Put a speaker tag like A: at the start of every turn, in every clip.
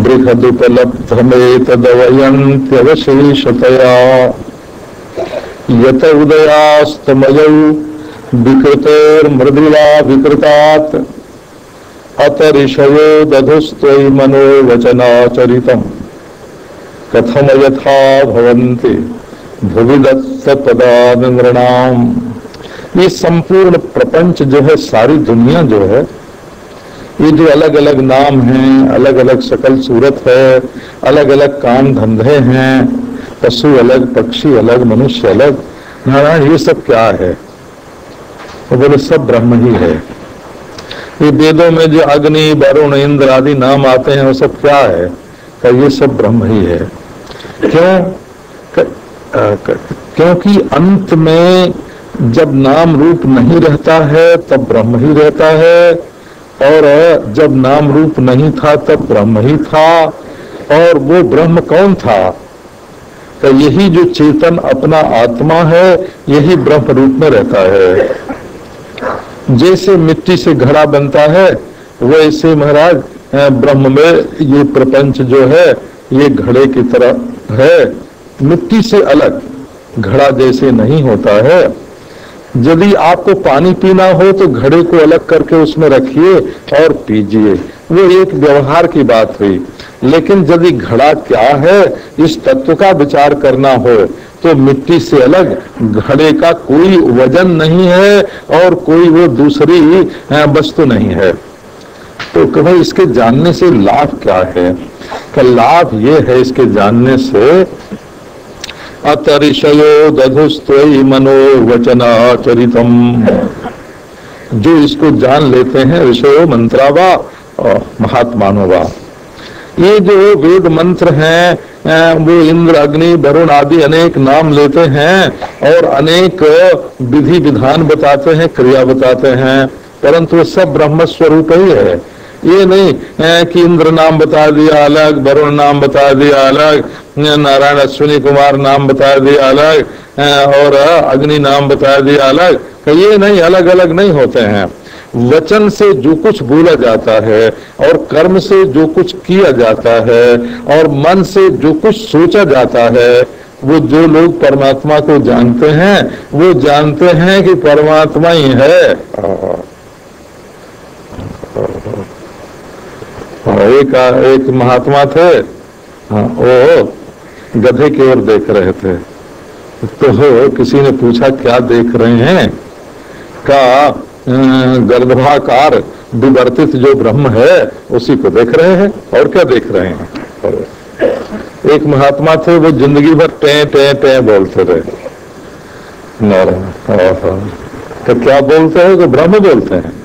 A: बृहदुपलब्धमेतदवयन्त्यवशेषतया यत उदयास्तमयौ विकृतेर्मृदुला विकृतात् अतऋषयो दधुस्त्वयि मनोवचनाचरितम् कथम यथा भवन्ति भुवि दत्तपदानृणाम। ये संपूर्ण प्रपंच जो है, सारी दुनिया जो है, ये जो अलग अलग नाम हैं, अलग अलग शकल सूरत है, अलग अलग काम धंधे हैं, पशु अलग, पक्षी अलग, मनुष्य अलग, नारायण ये सब क्या है? तो बोले सब ब्रह्म ही है। ये वेदों में जो अग्नि, वरुण, इंद्र आदि नाम आते हैं वो सब क्या है? तो ये सब ब्रह्म ही है। क्यों? क्योंकि अंत में जब नाम रूप नहीं रहता है तब ब्रह्म ही रहता है, और जब नाम रूप नहीं था तब ब्रह्म ही था। और वो ब्रह्म कौन था? तो यही जो चेतन अपना आत्मा है, यही ब्रह्म रूप में रहता है। जैसे मिट्टी से घड़ा बनता है, वैसे महाराज ब्रह्म में ये प्रपंच जो है ये घड़े की तरह है, मिट्टी से अलग, घड़ा जैसे नहीं होता है। यदि आपको पानी पीना हो तो घड़े को अलग करके उसमें रखिए और पीजिए, वो एक व्यवहार की बात हुई। लेकिन यदि घड़ा क्या है इस तत्व का विचार करना हो तो मिट्टी से अलग घड़े का कोई वजन नहीं है और कोई वो दूसरी वस्तु नहीं है। तो भाई इसके जानने से लाभ क्या है? का लाभ ये है इसके जानने से, अतऋषयो दधुस्त्वयि मनोवचनाचरितम। जो इसको जान लेते हैं ऋषयो मंत्रावा और महात्मानोवा। ये जो वेद मंत्र हैं वो इंद्र, अग्नि, वरुण आदि अनेक नाम लेते हैं और अनेक विधि विधान बताते हैं, क्रिया बताते हैं, परंतु वो सब ब्रह्म स्वरूप ही है। ये नहीं कि इंद्र नाम बता दिया अलग, वरुण नाम बता दिया अलग, नारायण अश्विनी कुमार नाम बता दिया अलग, और अग्नि नाम बता दिया अलग। ये नहीं, अलग अलग नहीं होते हैं। वचन से जो कुछ बोला जाता है और कर्म से जो कुछ किया जाता है और मन से जो कुछ सोचा जाता है, वो जो लोग परमात्मा को जानते हैं वो जानते हैं कि परमात्मा ही है। एक महात्मा थे, वो गधे की ओर देख रहे थे, तो किसी ने पूछा क्या देख रहे हैं? का गर्भाकार विवर्तित जो ब्रह्म है उसी को देख रहे हैं, और क्या देख रहे हैं। एक महात्मा थे, वो जिंदगी भर टे टे टे बोलते रहे। तो क्या बोलते हैं? तो ब्रह्म बोलते हैं।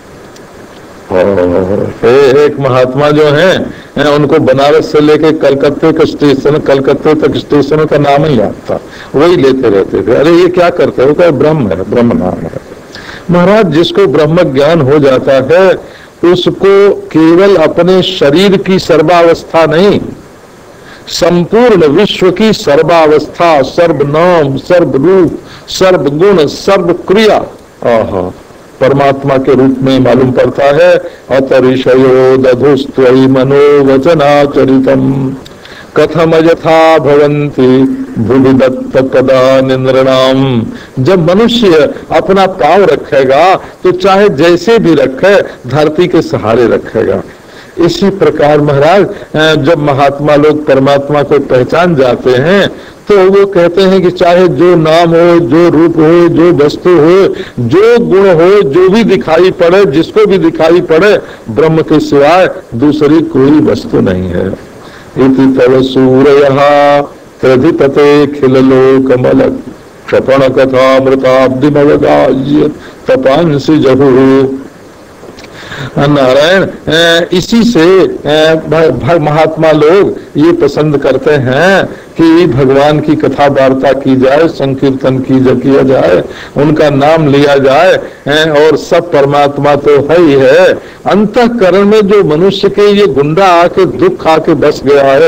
A: एक महात्मा जो हैं उनको बनारस से लेके कलकत्ते के स्टेशन, कलकत्ते तक स्टेशन का नाम ही याद था, वही लेते रहते थे। अरे ये क्या करते हो? क्या ब्रह्म है, ब्रह्म नाम है। महाराज जिसको ब्रह्म ज्ञान हो जाता है उसको केवल अपने शरीर की सर्वावस्था नहीं, संपूर्ण विश्व की सर्वावस्था, सर्वनाम, सर्वरूप, सर्वगुण, सर्वक्रिया परमात्मा के रूप में मालूम पड़ता है। अतऋषयो दधुस्त्वयि मनोवचनाचरितम कथम यथा भवन्ति भुवि दत्तपदानृणाम। जब मनुष्य अपना पांव रखेगा तो चाहे जैसे भी रखे, धरती के सहारे रखेगा। इसी प्रकार महाराज जब महात्मा लोग परमात्मा को पहचान जाते हैं तो वो कहते हैं कि चाहे जो नाम हो, जो रूप हो, जो वस्तु हो, जो गुण हो, जो भी दिखाई पड़े, जिसको भी दिखाई पड़े, ब्रह्म के सिवाय दूसरी कोई वस्तु नहीं है। इति तव सूरयः त्र्यधिपते खिललोकमल क्षपण कथामृताब्धिमवदाय तपांसि जहुः। नारायण इसी से महात्मा लोग ये पसंद करते हैं कि भगवान की कथा वार्ता की जाए, संकीर्तन किया जाए, उनका नाम लिया जाए, और सब परमात्मा तो है ही है। अंतःकरण में जो मनुष्य के ये गुंडा आके दुख आके बस गया है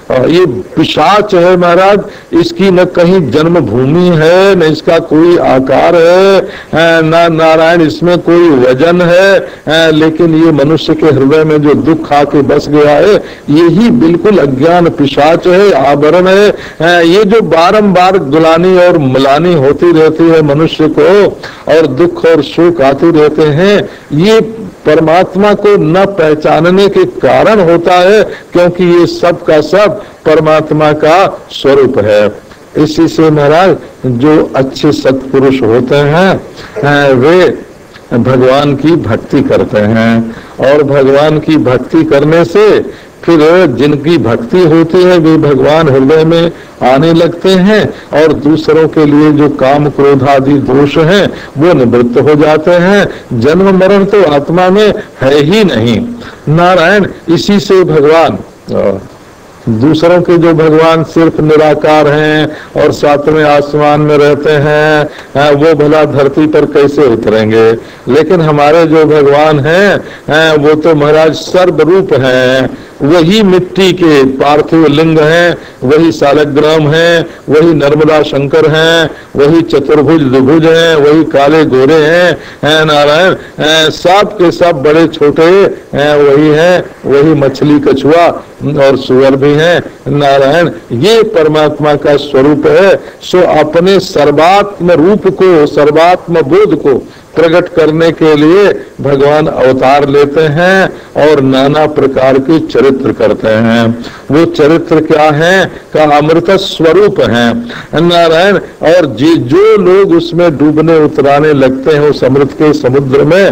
A: ये पिशाच है महाराज, इसकी न कहीं जन्मभूमि है, न इसका कोई आकार है, न नारायण इसमें कोई वजन है, लेकिन ये मनुष्य के हृदय में जो दुख आके बस गया है, यही बिल्कुल अज्ञान पिशाच है, आवरण है। ये जो बारंबार गुलानी और मुलानी होती रहती है मनुष्य को, और दुख और सुख आते रहते हैं, ये परमात्मा को न पहचानने के कारण होता है, क्योंकि ये सब का सब परमात्मा का स्वरूप है। इसी से महाराज जो अच्छे सत्पुरुष होते हैं वे भगवान की भक्ति करते हैं, और भगवान की भक्ति करने से फिर जिनकी भक्ति होती है वे भगवान हृदय में आने लगते हैं, और दूसरों के लिए जो काम क्रोध आदि दोष हैं वो निवृत्त हो जाते हैं। जन्म मरण तो आत्मा में है ही नहीं नारायण। इसी से भगवान दूसरों के जो भगवान सिर्फ निराकार हैं और सातवें आसमान में रहते हैं, वो भला धरती पर कैसे उतरेंगे, लेकिन हमारे जो भगवान हैं वो तो महाराज सर्वरूप हैं, वही मिट्टी के पार्थिव लिंग हैं, वही सालग्राम हैं, वही नर्मदा शंकर हैं, वही चतुर्भुज द्विभुज हैं, वही काले गोरे हैं नारायण, सब के सब बड़े छोटे वही हैं, वही मछली कछुआ और सुअर भी हैं नारायण। ये परमात्मा का स्वरूप है। सो अपने सर्वात्म रूप को, सर्वात्म बोध को प्रकट करने के लिए भगवान अवतार लेते हैं और नाना प्रकार के चरित्र करते हैं। वो चरित्र क्या है का अमृत स्वरूप है नारायण। और जो लोग उसमें डूबने उतराने लगते हैं उस अमृत के समुद्र में,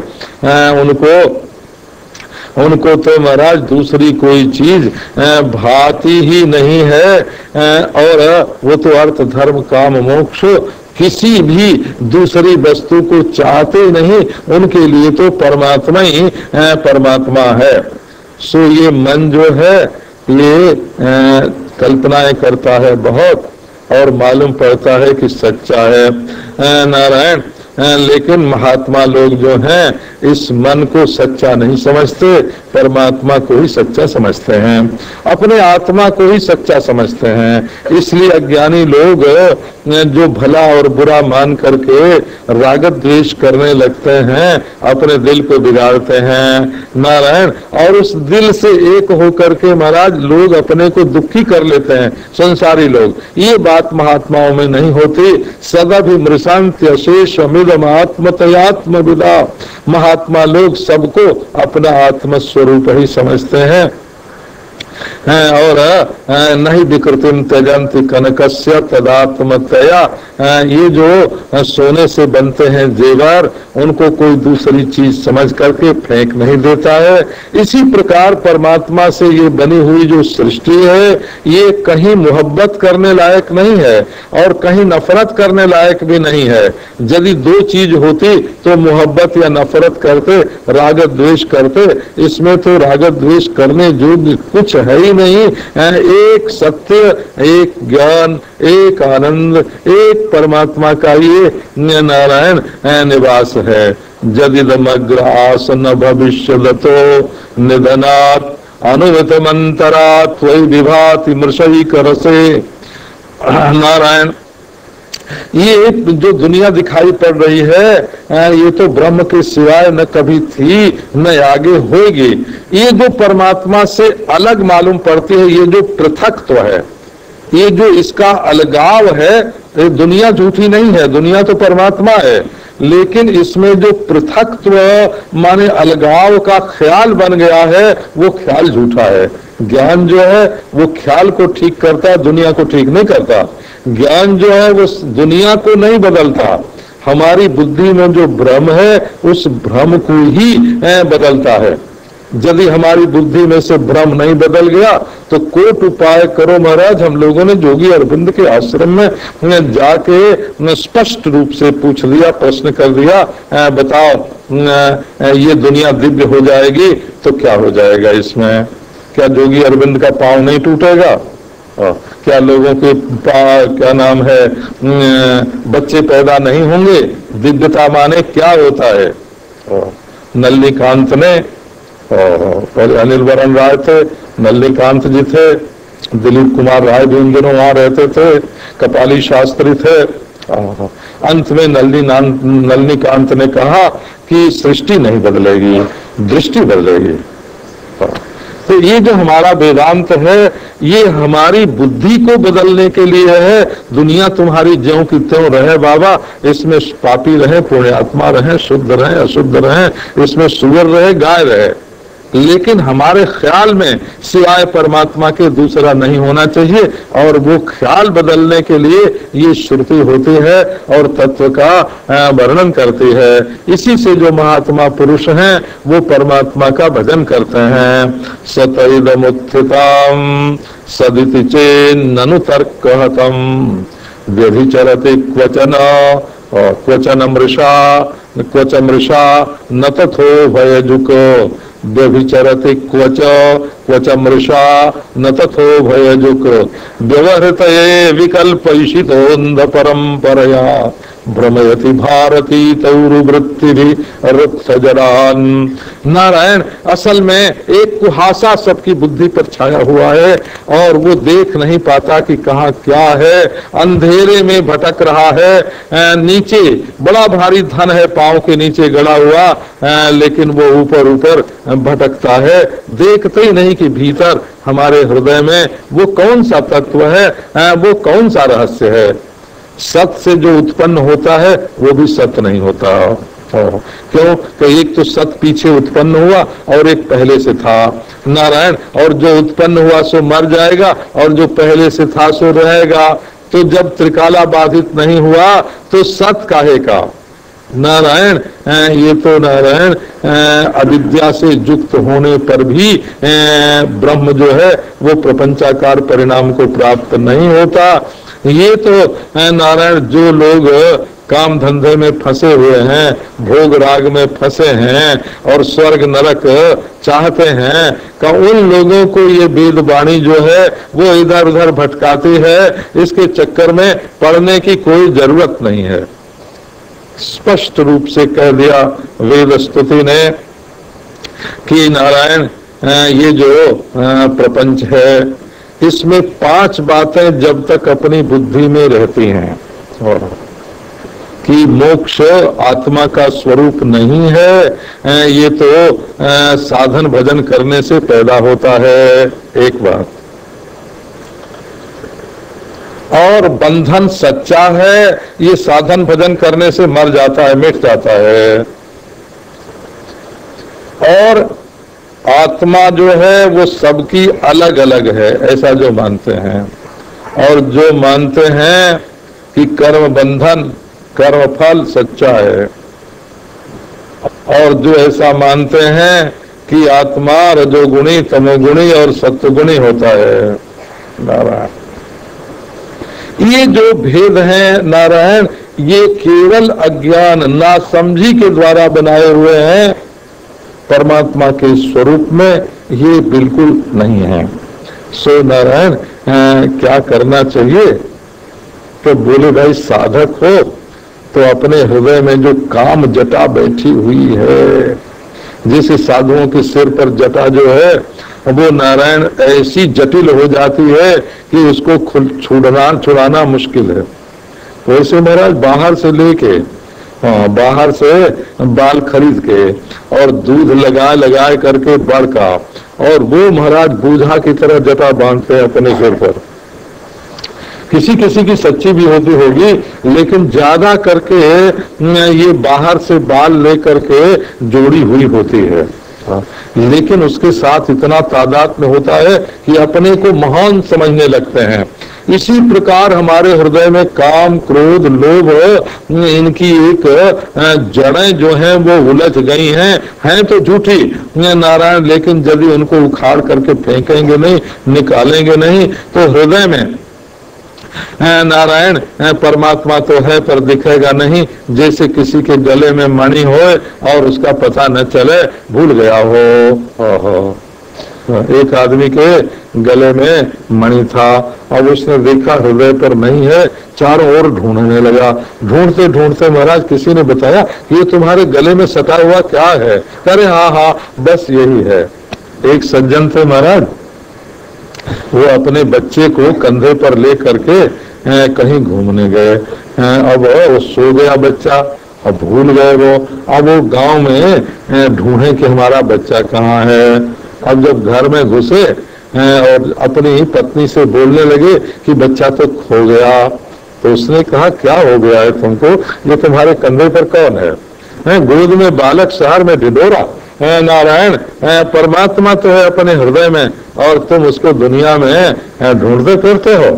A: उनको तो महाराज दूसरी कोई चीज भाती ही नहीं है, और वो तो अर्थ धर्म काम मोक्ष किसी भी दूसरी वस्तु को चाहते नहीं, उनके लिए तो परमात्मा ही परमात्मा है। सो ये मन जो है ये कल्पनाएं करता है बहुत, और मालूम पड़ता है कि सच्चा है नारायण, लेकिन महात्मा लोग जो हैं इस मन को सच्चा नहीं समझते, परमात्मा को ही सच्चा समझते हैं, अपने आत्मा को ही सच्चा समझते हैं। इसलिए अज्ञानी लोग जो भला और बुरा मान करके राग द्वेष करने लगते हैं, अपने दिल को बिगाड़ते हैं नारायण, और उस दिल से एक होकर के महाराज लोग अपने को दुखी कर लेते हैं संसारी लोग। ये बात महात्माओं में नहीं होती। सदा भी मृषांत्य अशेष अमिदम आत्मतयात्म विदा। महात्मा लोग सबको अपना आत्म स्वरूप ही समझते हैं, और नहीं विकृतिम त्यजंति कनकस्य तदात्मतया। ये जो सोने से बनते हैं जेवर, उनको कोई दूसरी चीज समझ करके फेंक नहीं देता है। इसी प्रकार परमात्मा से ये बनी हुई जो सृष्टि है ये कहीं मोहब्बत करने लायक नहीं है और कहीं नफरत करने लायक भी नहीं है। यदि दो चीज होती तो मोहब्बत या नफरत करते, राग द्वेष करते। इसमें तो राग द्वेष करने योग्य कुछ है ही नहीं। एक सत्य, एक ज्ञान, एक आनंद, एक परमात्मा का ये नारायण निवास है। जदिदमग्र आसन भविष्यदतो निधनात् अनुवितमंतरात् वै विभाति मृषयी करसे। नारायण, ये जो दुनिया दिखाई पड़ रही है ये तो ब्रह्म के सिवाय न कभी थी न आगे होगी। ये जो परमात्मा से अलग मालूम पड़ती है, ये जो पृथकत्व है, ये जो इसका अलगाव है, ये दुनिया झूठी नहीं है, दुनिया तो परमात्मा है, लेकिन इसमें जो पृथकत्व माने अलगाव का ख्याल बन गया है वो ख्याल झूठा है। ज्ञान जो है वो ख्याल को ठीक करता है, दुनिया को ठीक नहीं करता। ज्ञान जो है वो दुनिया को नहीं बदलता, हमारी बुद्धि में जो भ्रम है उस भ्रम को ही बदलता है। यदि हमारी बुद्धि में से भ्रम नहीं बदल गया तो कोट उपाय करो महाराज। हम लोगों ने जोगी अरविंद के आश्रम में जाके स्पष्ट रूप से पूछ लिया, प्रश्न कर दिया, बताओ ये दुनिया दिव्य हो जाएगी तो क्या हो जाएगा इसमें? क्या जोगी अरविंद का पांव नहीं टूटेगा? क्या लोगों के क्या नाम है बच्चे पैदा नहीं होंगे? दिव्यता माने क्या होता है? नल्लीकांत ने, पहले अनिल वरण राय थे, नल्लीकांत जी थे, दिलीप कुमार राय भी उन दिनों वहां रहते थे, कपाली शास्त्री थे। अंत में नलिनीकांत ने कहा कि सृष्टि नहीं बदलेगी, दृष्टि बदलेगी। तो ये जो हमारा वेदांत है ये हमारी बुद्धि को बदलने के लिए है। दुनिया तुम्हारी ज्यों की त्यों रहे बाबा, इसमें पापी रहे, पुण्यात्मा रहे, शुद्ध रहे, अशुद्ध रहे, इसमें सुअर रहे, गाय रहे, लेकिन हमारे ख्याल में सिवाय परमात्मा के दूसरा नहीं होना चाहिए। और वो ख्याल बदलने के लिए ये श्रुति होती है और तत्व का वर्णन करती है। इसी से जो महात्मा पुरुष हैं वो परमात्मा का भजन करते हैं। सतइदमुत्थिताम् सदिति चेन्ननु तर्कहतम् व्यभिचरति क्वचन मृषा न तथो भयजुक व्यभिचरति क्वच मृषा न तथो भयजुक व्यवहृतये विकल्पैषितोन्ध परंपरया भ्रमयति भारती तौरुवृत्ति भी रुत्सजरान। नारायण असल में एक कुहासा सबकी बुद्धि पर छाया हुआ है और वो देख नहीं पाता कि कहाँ क्या है, अंधेरे में भटक रहा है। नीचे बड़ा भारी धन है पांव के नीचे गड़ा हुआ, लेकिन वो ऊपर ऊपर भटकता है, देखते ही नहीं कि भीतर हमारे हृदय में वो कौन सा तत्व है, वो कौन सा रहस्य है। सत से जो उत्पन्न होता है वो भी सत नहीं होता। क्यों? तो एक तो सत पीछे उत्पन्न हुआ और एक पहले से था। नारायण, और जो उत्पन्न हुआ सो मर जाएगा और जो पहले से था सो रहेगा। तो जब त्रिकाला बाधित नहीं हुआ तो सत काहे का? नारायण, ये तो नारायण अविद्या से युक्त होने पर भी ब्रह्म जो है वो प्रपंचाकार परिणाम को प्राप्त नहीं होता। ये तो नारायण जो लोग काम धंधे में फंसे हुए हैं, भोग राग में फंसे हैं और स्वर्ग नरक चाहते हैं, का उन लोगों को ये वेद वाणी जो है वो इधर उधर भटकाती है। इसके चक्कर में पढ़ने की कोई जरूरत नहीं है। स्पष्ट रूप से कह दिया वेद स्तुति ने कि नारायण ये जो प्रपंच है इसमें 5 बातें जब तक अपनी बुद्धि में रहती हैं और कि मोक्ष आत्मा का स्वरूप नहीं है, ये तो साधन भजन करने से पैदा होता है, एक बात। और बंधन सच्चा है, ये साधन भजन करने से मर जाता है, मिट जाता है। और आत्मा जो है वो सबकी अलग अलग है, ऐसा जो मानते हैं। और जो मानते हैं कि कर्म बंधन कर्म फल सच्चा है, और जो ऐसा मानते हैं कि आत्मा रजोगुणी तमोगुणी और सत्वगुणी होता है। नारायण, ये जो भेद है नारायण, ये केवल अज्ञान नासमझी के द्वारा बनाए हुए हैं। परमात्मा के स्वरूप में ये बिल्कुल नहीं है। सो नारायण क्या करना चाहिए? तो बोले भाई साधक हो तो अपने हृदय में जो काम जटा बैठी हुई है, जैसे साधुओं के सिर पर जटा जो है वो नारायण ऐसी जटिल हो जाती है कि उसको छुड़ाना मुश्किल है। वैसे महाराज बाहर से लेके बाहर से बाल खरीद के और दूध लगा करके बड़का, और वो महाराज बूझा की तरह जटा बांधते हैं अपने सिर पर। किसी किसी की सच्ची भी होती होगी, लेकिन ज्यादा करके ये बाहर से बाल लेकर के जोड़ी हुई होती है। लेकिन उसके साथ इतना तादाद में होता है कि अपने को महान समझने लगते हैं। इसी प्रकार हमारे हृदय में काम क्रोध लोभ इनकी एक जड़ें जो हैं वो उलझ गई हैं तो झूठी नारायण, लेकिन यदि उनको उखाड़ करके फेंकेंगे नहीं, निकालेंगे नहीं, तो हृदय में नारायण परमात्मा तो है पर दिखेगा नहीं। जैसे किसी के गले में मणि हो और उसका पता न चले, भूल गया हो। एक आदमी के गले में मणि था, अब उसने देखा हृदय पर नहीं है, चारों ओर ढूंढने लगा। ढूंढते ढूंढते महाराज किसी ने बताया ये तुम्हारे गले में सटा हुआ क्या है? अरे हाँ बस यही है। एक सज्जन थे महाराज, वो अपने बच्चे को कंधे पर ले करके कहीं घूमने गए। अब वो सो गया बच्चा, अब भूल गए वो। अब वो गांव में ढूंढे कि हमारा बच्चा कहाँ है। अब जब घर में घुसे और अपनी पत्नी से बोलने लगे कि बच्चा तो खो गया, तो उसने कहा क्या हो गया है तुमको, ये तुम्हारे कंधे पर कौन है? गोद में बालक, शहर में ढिढोरा। नारायण परमात्मा तो है अपने हृदय में और तुम उसको दुनिया में ढूंढते फिरते हो।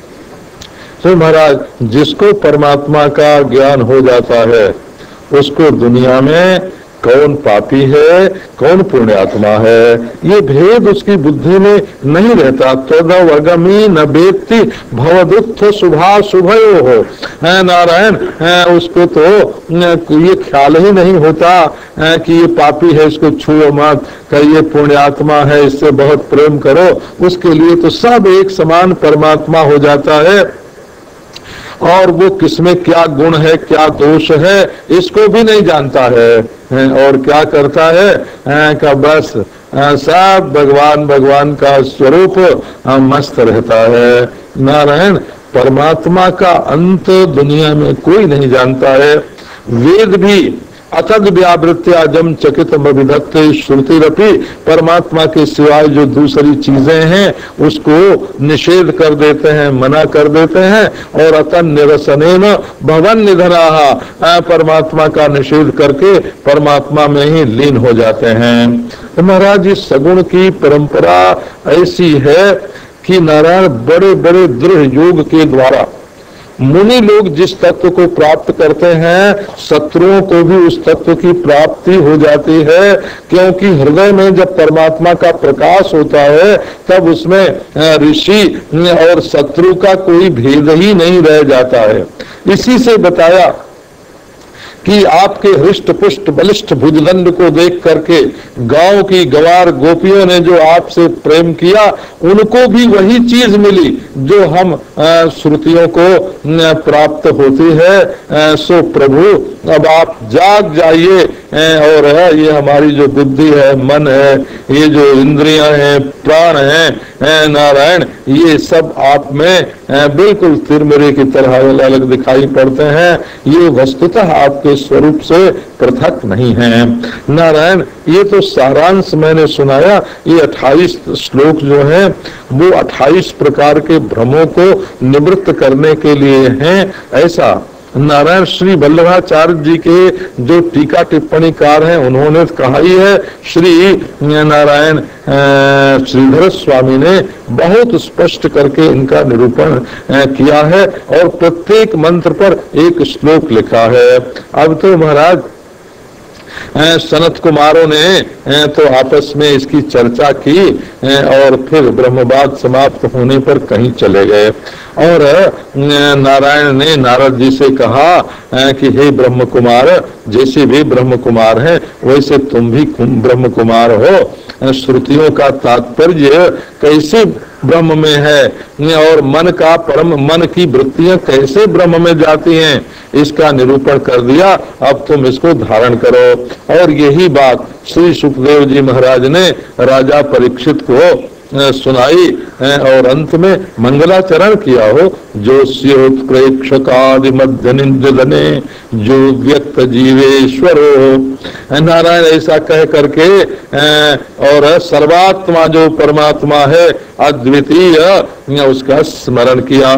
A: तो महाराज, जिसको परमात्मा का ज्ञान हो जाता है उसको दुनिया में कौन पापी है कौन पुण्यात्मा है ये भेद उसकी बुद्धि में नहीं रहता। तदवगमी न बेत्ति भवदुत्थ शुभा शुभयो हो। नारायण उसको तो ये ख्याल ही नहीं होता कि ये पापी है इसको छुओ मत, ये पुण्यात्मा है इससे बहुत प्रेम करो। उसके लिए तो सब एक समान परमात्मा हो जाता है और वो किसमें क्या गुण है क्या दोष है इसको भी नहीं जानता है। और क्या करता है का बस सब भगवान भगवान का स्वरूप मस्त रहता है। नारायण परमात्मा का अंत दुनिया में कोई नहीं जानता है। वेद भी अतद व्यावृत्या जम चकित विधत्त श्रुतिरपि, परमात्मा के सिवाय जो दूसरी चीजें हैं उसको निषेध कर देते हैं, मना कर देते हैं। और अतन निरसनेन भवन निधनाः, परमात्मा का निषेध करके परमात्मा में ही लीन हो जाते हैं। तो महाराज इस सगुण की परंपरा ऐसी है कि नारायण बड़े बड़े दृढ़ योग के द्वारा मुनि लोग जिस तत्व को प्राप्त करते हैं शत्रुओं को भी उस तत्व की प्राप्ति हो जाती है। क्योंकि हृदय में जब परमात्मा का प्रकाश होता है तब उसमें ऋषि और शत्रु का कोई भेद ही नहीं रह जाता है। इसी से बताया कि आपके हृष्ट पुष्ट बलिष्ठ भुजदंड को देख करके गांव की गवार गोपियों ने जो आपसे प्रेम किया उनको भी वही चीज मिली जो हम श्रुतियों को प्राप्त होती है। सो प्रभु अब आप जाग जाइए और ये हमारी जो बुद्धि है, मन है, ये जो इंद्रियां हैं, प्राण हैं, नारायण ये सब आप में बिल्कुल तिरमिरे की तरह अलग अलग दिखाई पड़ते हैं। ये वस्तुतः आपके स्वरूप से पृथक नहीं है। नारायण ये तो सारांश मैंने सुनाया। ये 28 श्लोक जो हैं वो 28 प्रकार के भ्रमों को निवृत्त करने के लिए हैं। ऐसा नारायण श्री वल्लभाचार्य जी के जो टीका टिप्पणीकार हैं उन्होंने कहा ही है। श्री नारायण श्रीधर स्वामी ने बहुत स्पष्ट करके इनका निरूपण किया है और प्रत्येक मंत्र पर एक श्लोक लिखा है। अब तो महाराज सनत कुमारों ने तो आपस में इसकी चर्चा की और फिर ब्रह्मवाद समाप्त होने पर कहीं चले गए और नारायण ने नारद जी से कहा कि हे ब्रह्म कुमार, जैसे भी ब्रह्म कुमार हैं वैसे तुम भी ब्रह्म कुमार हो। श्रुतियों का तात्पर्य कैसे ब्रह्म में है और मन का परम मन की वृत्तियां कैसे ब्रह्म में जाती हैं इसका निरूपण कर दिया। अब तुम इसको धारण करो। और यही बात श्री सुखदेव जी महाराज ने राजा परीक्षित को सुनाई और अंत में मंगलाचरण किया हो। जो स्योत्प्रेक्षकादि मध्य निंदने जो व्यक्त जीवेश्वरो। नारायण ऐसा कह करके और सर्वात्मा जो परमात्मा है अद्वितीय उसका स्मरण किया।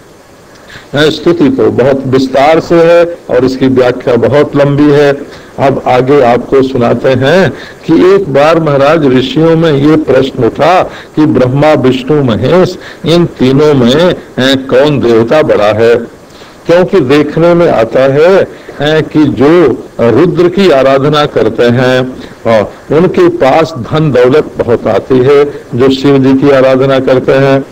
A: स्तुति तो बहुत विस्तार से है और इसकी व्याख्या बहुत लंबी है। अब आगे आपको सुनाते हैं कि एक बार महाराज ऋषियों में ये प्रश्न उठा कि ब्रह्मा विष्णु महेश इन तीनों में कौन देवता बड़ा है। क्योंकि देखने में आता है कि जो रुद्र की आराधना करते हैं उनके पास धन दौलत बहुत आती है, जो शिव जी की आराधना करते हैं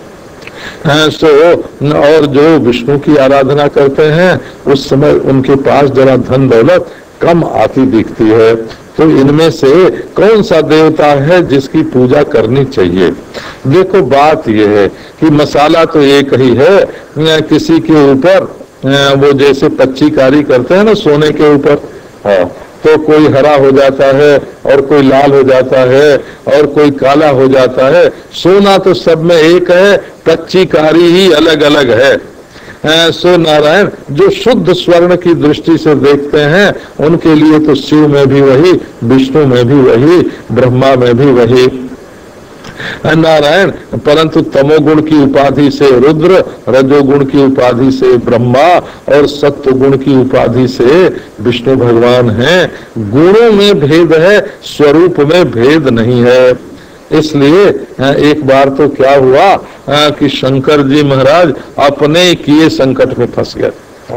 A: और जो विष्णु की आराधना करते हैं उस समय उनके पास जरा धन दौलत कम आती दिखती है। तो इनमें से कौन सा देवता है जिसकी पूजा करनी चाहिए। देखो बात यह है कि मसाला तो एक ही है। किसी के ऊपर वो जैसे पच्चीकारी करते हैं ना सोने के ऊपर, तो कोई हरा हो जाता है और कोई लाल हो जाता है और कोई काला हो जाता है। सोना तो सब में एक है, कच्ची कारी ही अलग अलग है। सो नारायण जो शुद्ध स्वर्ण की दृष्टि से देखते हैं उनके लिए तो शिव में भी वही, विष्णु में भी वही, ब्रह्मा में भी वही नारायण। परंतु तमोगुण की उपाधि से रुद्र, रजोगुण की उपाधि से ब्रह्मा और सत्व गुण की उपाधि से विष्णु भगवान हैं। गुणों में भेद है, स्वरूप में भेद नहीं है। इसलिए एक बार तो क्या हुआ कि शंकर जी महाराज अपने किए संकट में फंस गए।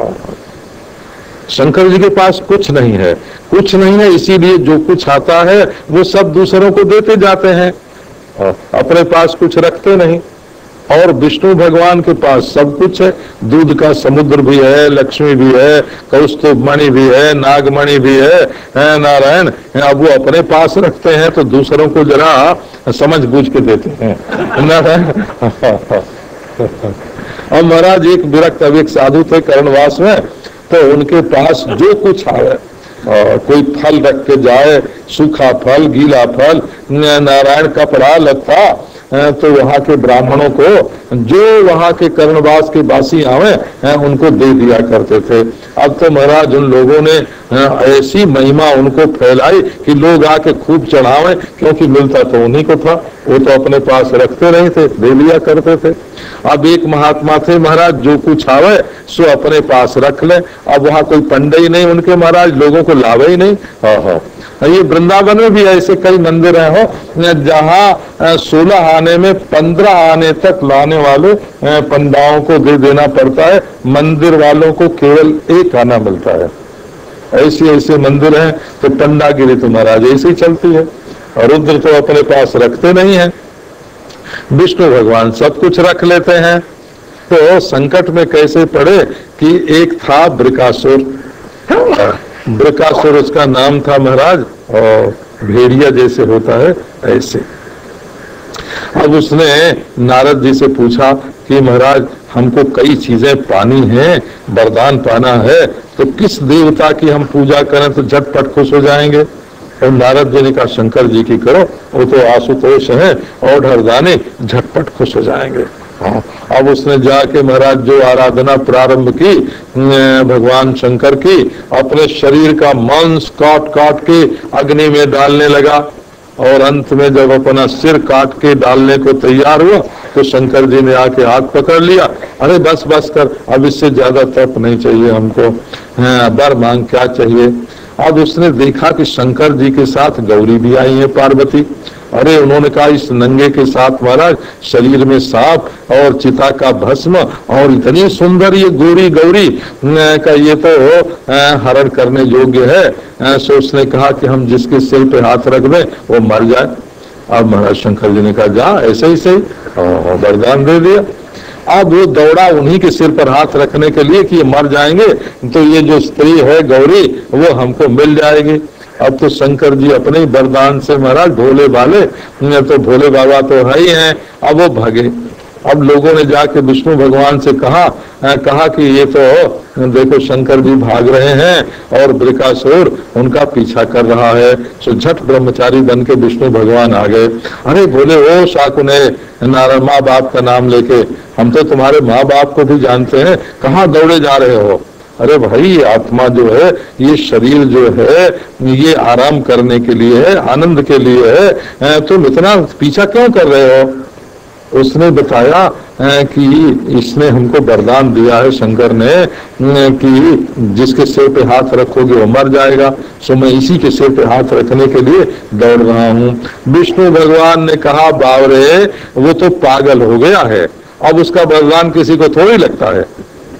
A: शंकर जी के पास कुछ नहीं है, कुछ नहीं है, इसीलिए जो कुछ आता है वो सब दूसरों को देते जाते हैं, अपने पास कुछ रखते नहीं। और विष्णु भगवान के पास सब कुछ है, दूध का समुद्र भी है, लक्ष्मी भी है, कौस्तुभ मणि भी है, नागमणि भी है नारायण। अब वो अपने पास रखते हैं तो दूसरों को जरा समझ बूझ के देते हैं नारायण। और महाराज एक विरक्त अब एक साधु थे कर्णवास में, तो उनके पास जो कुछ आए, कोई फल रख के जाए, सूखा फल, गीला फल, नारायण कपड़ा लत्ता, तो वहां के ब्राह्मणों को जो वहां के कर्णवास के वासी आवे उनको दे दिया करते थे। अब तो महाराज उन लोगों ने ऐसी महिमा उनको फैलाई कि लोग आके खूब चढ़ावे, क्योंकि मिलता तो उन्हीं को था, वो तो अपने पास रखते नहीं थे, दे लिया करते थे। अब एक महात्मा थे महाराज, जो कुछ आवे सो अपने पास रख ले। अब वहां कोई पंडे ही नहीं उनके महाराज, लोगों को लावे ही नहीं। हाँ, ये वृंदावन में भी ऐसे कई मंदिर हैं जहाँ 16 आने में 15 आने तक लाने वाले पंडाओं को दे देना पड़ता है, मंदिर वालों को केवल 1 आना मिलता है। ऐसे ऐसे मंदिर हैं तो पंडागिरी तो महाराज ऐसे ही चलती है। और रुद्र तो अपने पास रखते नहीं है, विष्णु भगवान सब कुछ रख लेते हैं। तो संकट में कैसे पड़े कि एक था बृकासुर, बृकासुर उसका नाम था महाराज, और भेड़िया जैसे होता है ऐसे। अब उसने नारद जी से पूछा कि महाराज हमको कई चीजें पानी है, वरदान पाना है, तो किस देवता की हम पूजा करें तो झटपट खुश हो जाएंगे। और नारद जी ने कहा शंकर जी की करो, वो तो आशुतोष है और हरदाने, झटपट खुश हो जाएंगे। अब उसने जाके महाराज जो आराधना प्रारंभ की भगवान शंकर की, अपने शरीर का मांस काट काट के अग्नि में डालने लगा, और अंत में जब अपना सिर काट के डालने को तैयार हुआ तो शंकर जी ने आके हाथ पकड़ लिया। अरे बस बस कर, अब इससे ज्यादा तप नहीं चाहिए हमको, बर मांग क्या चाहिए। अब उसने देखा कि शंकर जी के साथ गौरी भी आई है, पार्वती। अरे उन्होंने कहा इस नंगे के साथ महाराज शरीर में सांप और चिता का भस्म, और इतनी सुंदर ये गोरी गौरी का ये तो हरण करने योग्य है। सो उसने कहा कि हम जिसके सिर पे हाथ रख दें वो मर जाए। अब महाराज शंकर जी ने कहा जा ऐसे ही सही, वरदान दे दिया। अब वो दौड़ा उन्हीं के सिर पर हाथ रखने के लिए कि ये मर जाएंगे तो ये जो स्त्री है गौरी वो हमको मिल जाएगी। अब तो शंकर जी अपने ही वरदान से महाराज भोले भाले, तो भोले बाबा तो है ही हैं, अब वो भागे। अब लोगों ने जाके विष्णु भगवान से कहा कि ये तो देखो शंकर जी भाग रहे हैं और बृकासुर उनका पीछा कर रहा है। सो झट ब्रह्मचारी बन के विष्णु भगवान आ गए। अरे बोले ओ शाकुने, नारायण माँ बाप का नाम लेके, हम तो तुम्हारे माँ बाप को भी जानते हैं, कहाँ दौड़े जा रहे हो। अरे भाई आत्मा जो है, ये शरीर जो है ये आराम करने के लिए है, आनंद के लिए है, तुम इतना पीछा क्यों कर रहे हो। उसने बताया कि इसने हमको वरदान दिया है शंकर ने कि जिसके सिर पे हाथ रखोगे वो मर जाएगा, सो मैं इसी के सिर पे हाथ रखने के लिए दौड़ रहा हूँ। विष्णु भगवान ने कहा बावरे वो तो पागल हो गया है, अब उसका वरदान किसी को थोड़ी लगता है,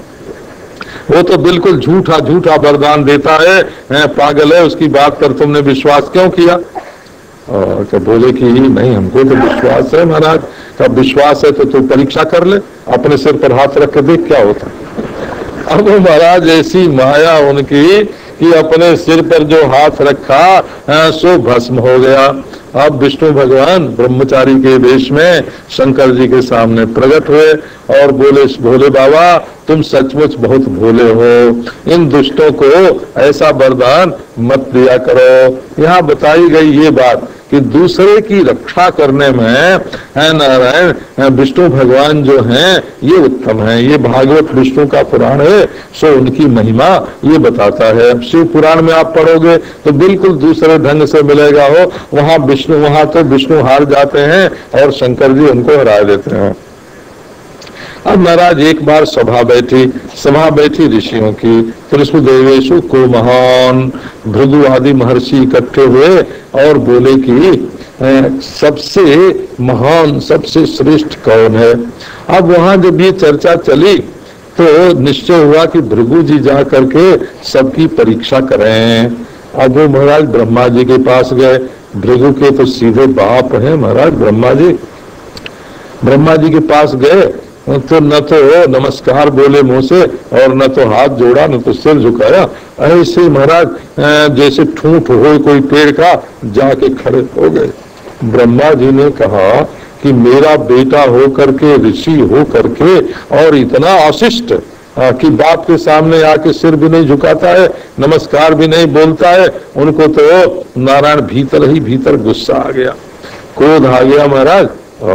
A: वो तो बिल्कुल झूठा झूठा वरदान देता है, पागल है, उसकी बात पर तुमने विश्वास क्यों किया। और क्या बोले कि नहीं हमको तो विश्वास है महाराज। का विश्वास है तो तू परीक्षा कर ले, अपने सिर पर हाथ रख के देख क्या होता। अब महाराज ऐसी माया उनकी कि अपने सिर पर जो हाथ रखा सो भस्म हो गया। अब विष्णु भगवान ब्रह्मचारी के वेश में शंकर जी के सामने प्रकट हुए और बोले, भोले बाबा तुम सचमुच बहुत भोले हो, इन दुष्टों को ऐसा वरदान मत दिया करो। यहाँ बताई गई ये बात कि दूसरे की रक्षा करने में नारायण विष्णु भगवान जो हैं ये उत्तम है। ये भागवत विष्णु का पुराण है, सो उनकी महिमा ये बताता है। शिव पुराण में आप पढ़ोगे तो बिल्कुल दूसरे ढंग से मिलेगा हो। वहां तो विष्णु हार जाते हैं और शंकर जी उनको हरा देते हैं। अब महाराज एक बार सभा बैठी ऋषियों की। त्रिशु देवेशु को महान, भृगु आदि महर्षि इकट्ठे हुए और बोले कि सबसे महान सबसे श्रेष्ठ कौन है। अब वहां जब ये चर्चा चली तो निश्चय हुआ कि भृगु जी जा करके सबकी परीक्षा करें। अब वो महाराज ब्रह्मा जी के पास गए। भृगु के तो सीधे बाप हैं महाराज ब्रह्मा जी। ब्रह्मा जी के पास गए तो न तो नमस्कार बोले मुंह से और न तो हाथ जोड़ा न तो सिर झुकाया, ऐसे महाराज जैसे ठूंठ हो कोई पेड़ का जाके खड़े हो गए। ब्रह्मा जी ने कहा कि मेरा बेटा हो करके ऋषि हो करके और इतना अशिष्ट कि बाप के सामने आके सिर भी नहीं झुकाता है, नमस्कार भी नहीं बोलता है। उनको तो नारायण भीतर ही भीतर गुस्सा आ गया, क्रोध आ गया महाराज।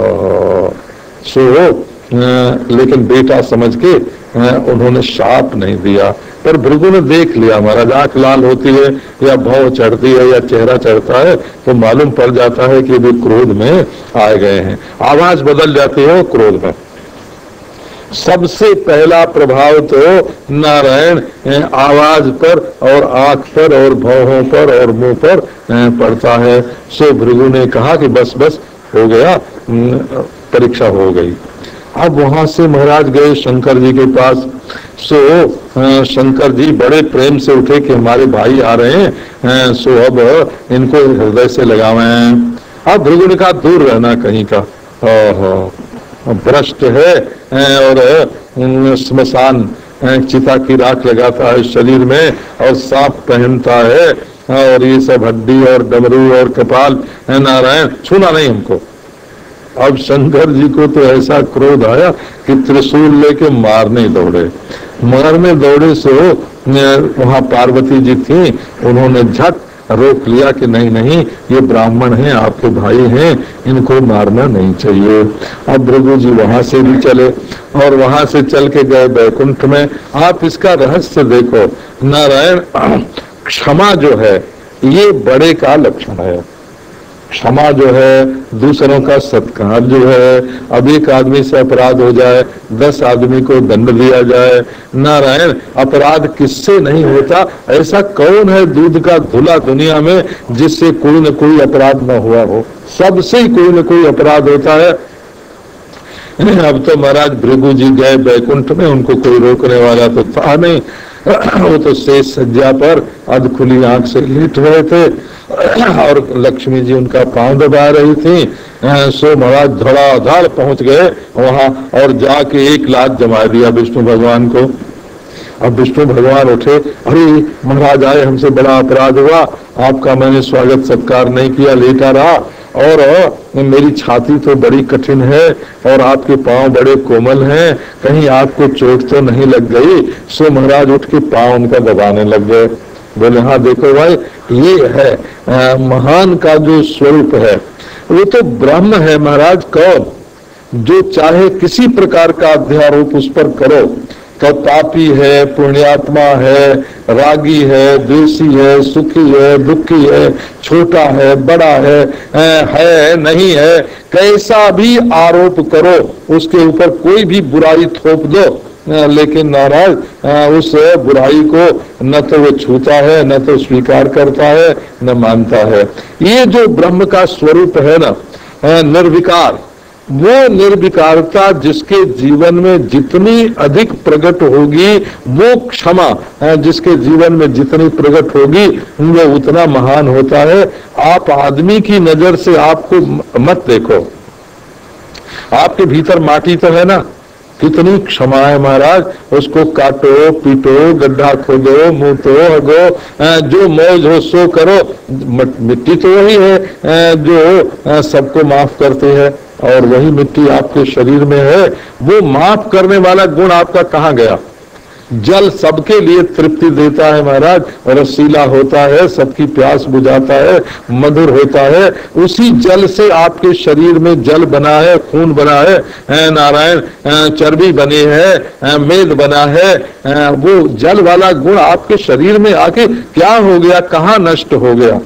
A: सो लेकिन बेटा समझ के उन्होंने शाप नहीं दिया। पर भृगु ने देख लिया महाराज, आंख लाल होती है या भौं चढ़ती है या चेहरा चढ़ता है तो मालूम पड़ जाता है कि वे क्रोध में आ गए हैं। आवाज बदल जाती है क्रोध में। सबसे पहला प्रभाव तो नारायण आवाज पर और आंख पर और भौहों पर और मुंह पर पड़ता है। सो भृगु ने कहा कि बस बस हो गया, परीक्षा हो गई। अब वहां से महाराज गए शंकर जी के पास। सो शंकर जी बड़े प्रेम से उठे कि हमारे भाई आ रहे हैं, सो अब इनको हृदय से लगावें। अब भृगु ने कहा दूर रहना कहीं का, भ्रष्ट है और स्मशान चिता की राख लगाता है शरीर में और सांप पहनता है और ये सब हड्डी और डमरू और कपाल है, नारायण छूना नहीं हमको। अब शंकर जी को तो ऐसा क्रोध आया कि त्रिशूल लेके मारने दौड़े। सो वहां पार्वती जी थी, उन्होंने झट रोक लिया कि नहीं नहीं ये ब्राह्मण हैं, आपके भाई हैं, इनको मारना नहीं चाहिए। अब भृगु जी वहां से भी चले और वहां से चल के गए बैकुंठ में। आप इसका रहस्य देखो नारायण, क्षमा जो है ये बड़े का लक्षण है। क्षमा जो है, दूसरों का सत्कार जो है। अब एक आदमी से अपराध हो जाए, 10 आदमी को दंड दिया जाए। नारायण अपराध किससे नहीं होता? ऐसा कौन है दूध का धुला दुनिया में जिससे कोई न कोई अपराध न हुआ हो? सबसे ही कोई न कोई अपराध होता है। अब तो महाराज भृगु जी गए बैकुंठ में, उनको कोई रोकने वाला तो था नहीं। वो तो शेष सज्जा पर अध खुली आंख से लेट रहे थे और लक्ष्मी जी उनका पांव दबा रही थी। सो महाराज धड़ाधड़ पहुंच गए वहां और जाके 1 लाख जमा दिया विष्णु भगवान को। अब विष्णु भगवान उठे, अरे महाराज आए, हमसे बड़ा अपराध हुआ, आपका मैंने स्वागत सत्कार नहीं किया, लेटा रहा और मेरी छाती तो बड़ी कठिन है और आपके पांव बड़े कोमल हैं, कहीं आपको चोट तो नहीं लग गई? सो महाराज उठ के पांव उनका दबाने लग गए। बोले हाँ देखो भाई, ये है महान का जो स्वरूप है, वो तो ब्रह्म है महाराज। कौन? जो चाहे किसी प्रकार का अध्यारोप उस पर करो, तो पापी है, पुण्यात्मा है, रागी है, द्वेषी है, सुखी है, दुखी है, छोटा है, बड़ा है नहीं है, कैसा भी आरोप करो उसके ऊपर कोई भी बुराई थोप दो, लेकिन नाराज उस बुराई को न तो वो छूता है, न तो स्वीकार करता है, न मानता है। ये जो ब्रह्म का स्वरूप है ना, निर्विकार, वो निर्विकारता जिसके जीवन में जितनी अधिक प्रकट होगी, वो क्षमा जिसके जीवन में जितनी प्रकट होगी वो उतना महान होता है। आप आदमी की नजर से आपको मत देखो, आपके भीतर माटी तो है ना, कितनी क्षमा है महाराज। उसको काटो पीटो, गड्ढा खोदो, मुँतो हगो, जो मौज हो सो करो। मिट्टी तो वही है जो सबको माफ करती है, और वही मिट्टी आपके शरीर में है। वो माफ करने वाला गुण आपका कहाँ गया? जल सबके लिए तृप्ति देता है महाराज, रसीला होता है, सबकी प्यास बुझाता है, मधुर होता है। उसी जल से आपके शरीर में जल बना है, खून बना है, नारायण चर्बी बनी है, मेद बना है। वो जल वाला गुण आपके शरीर में आके क्या हो गया, कहाँ नष्ट हो गया?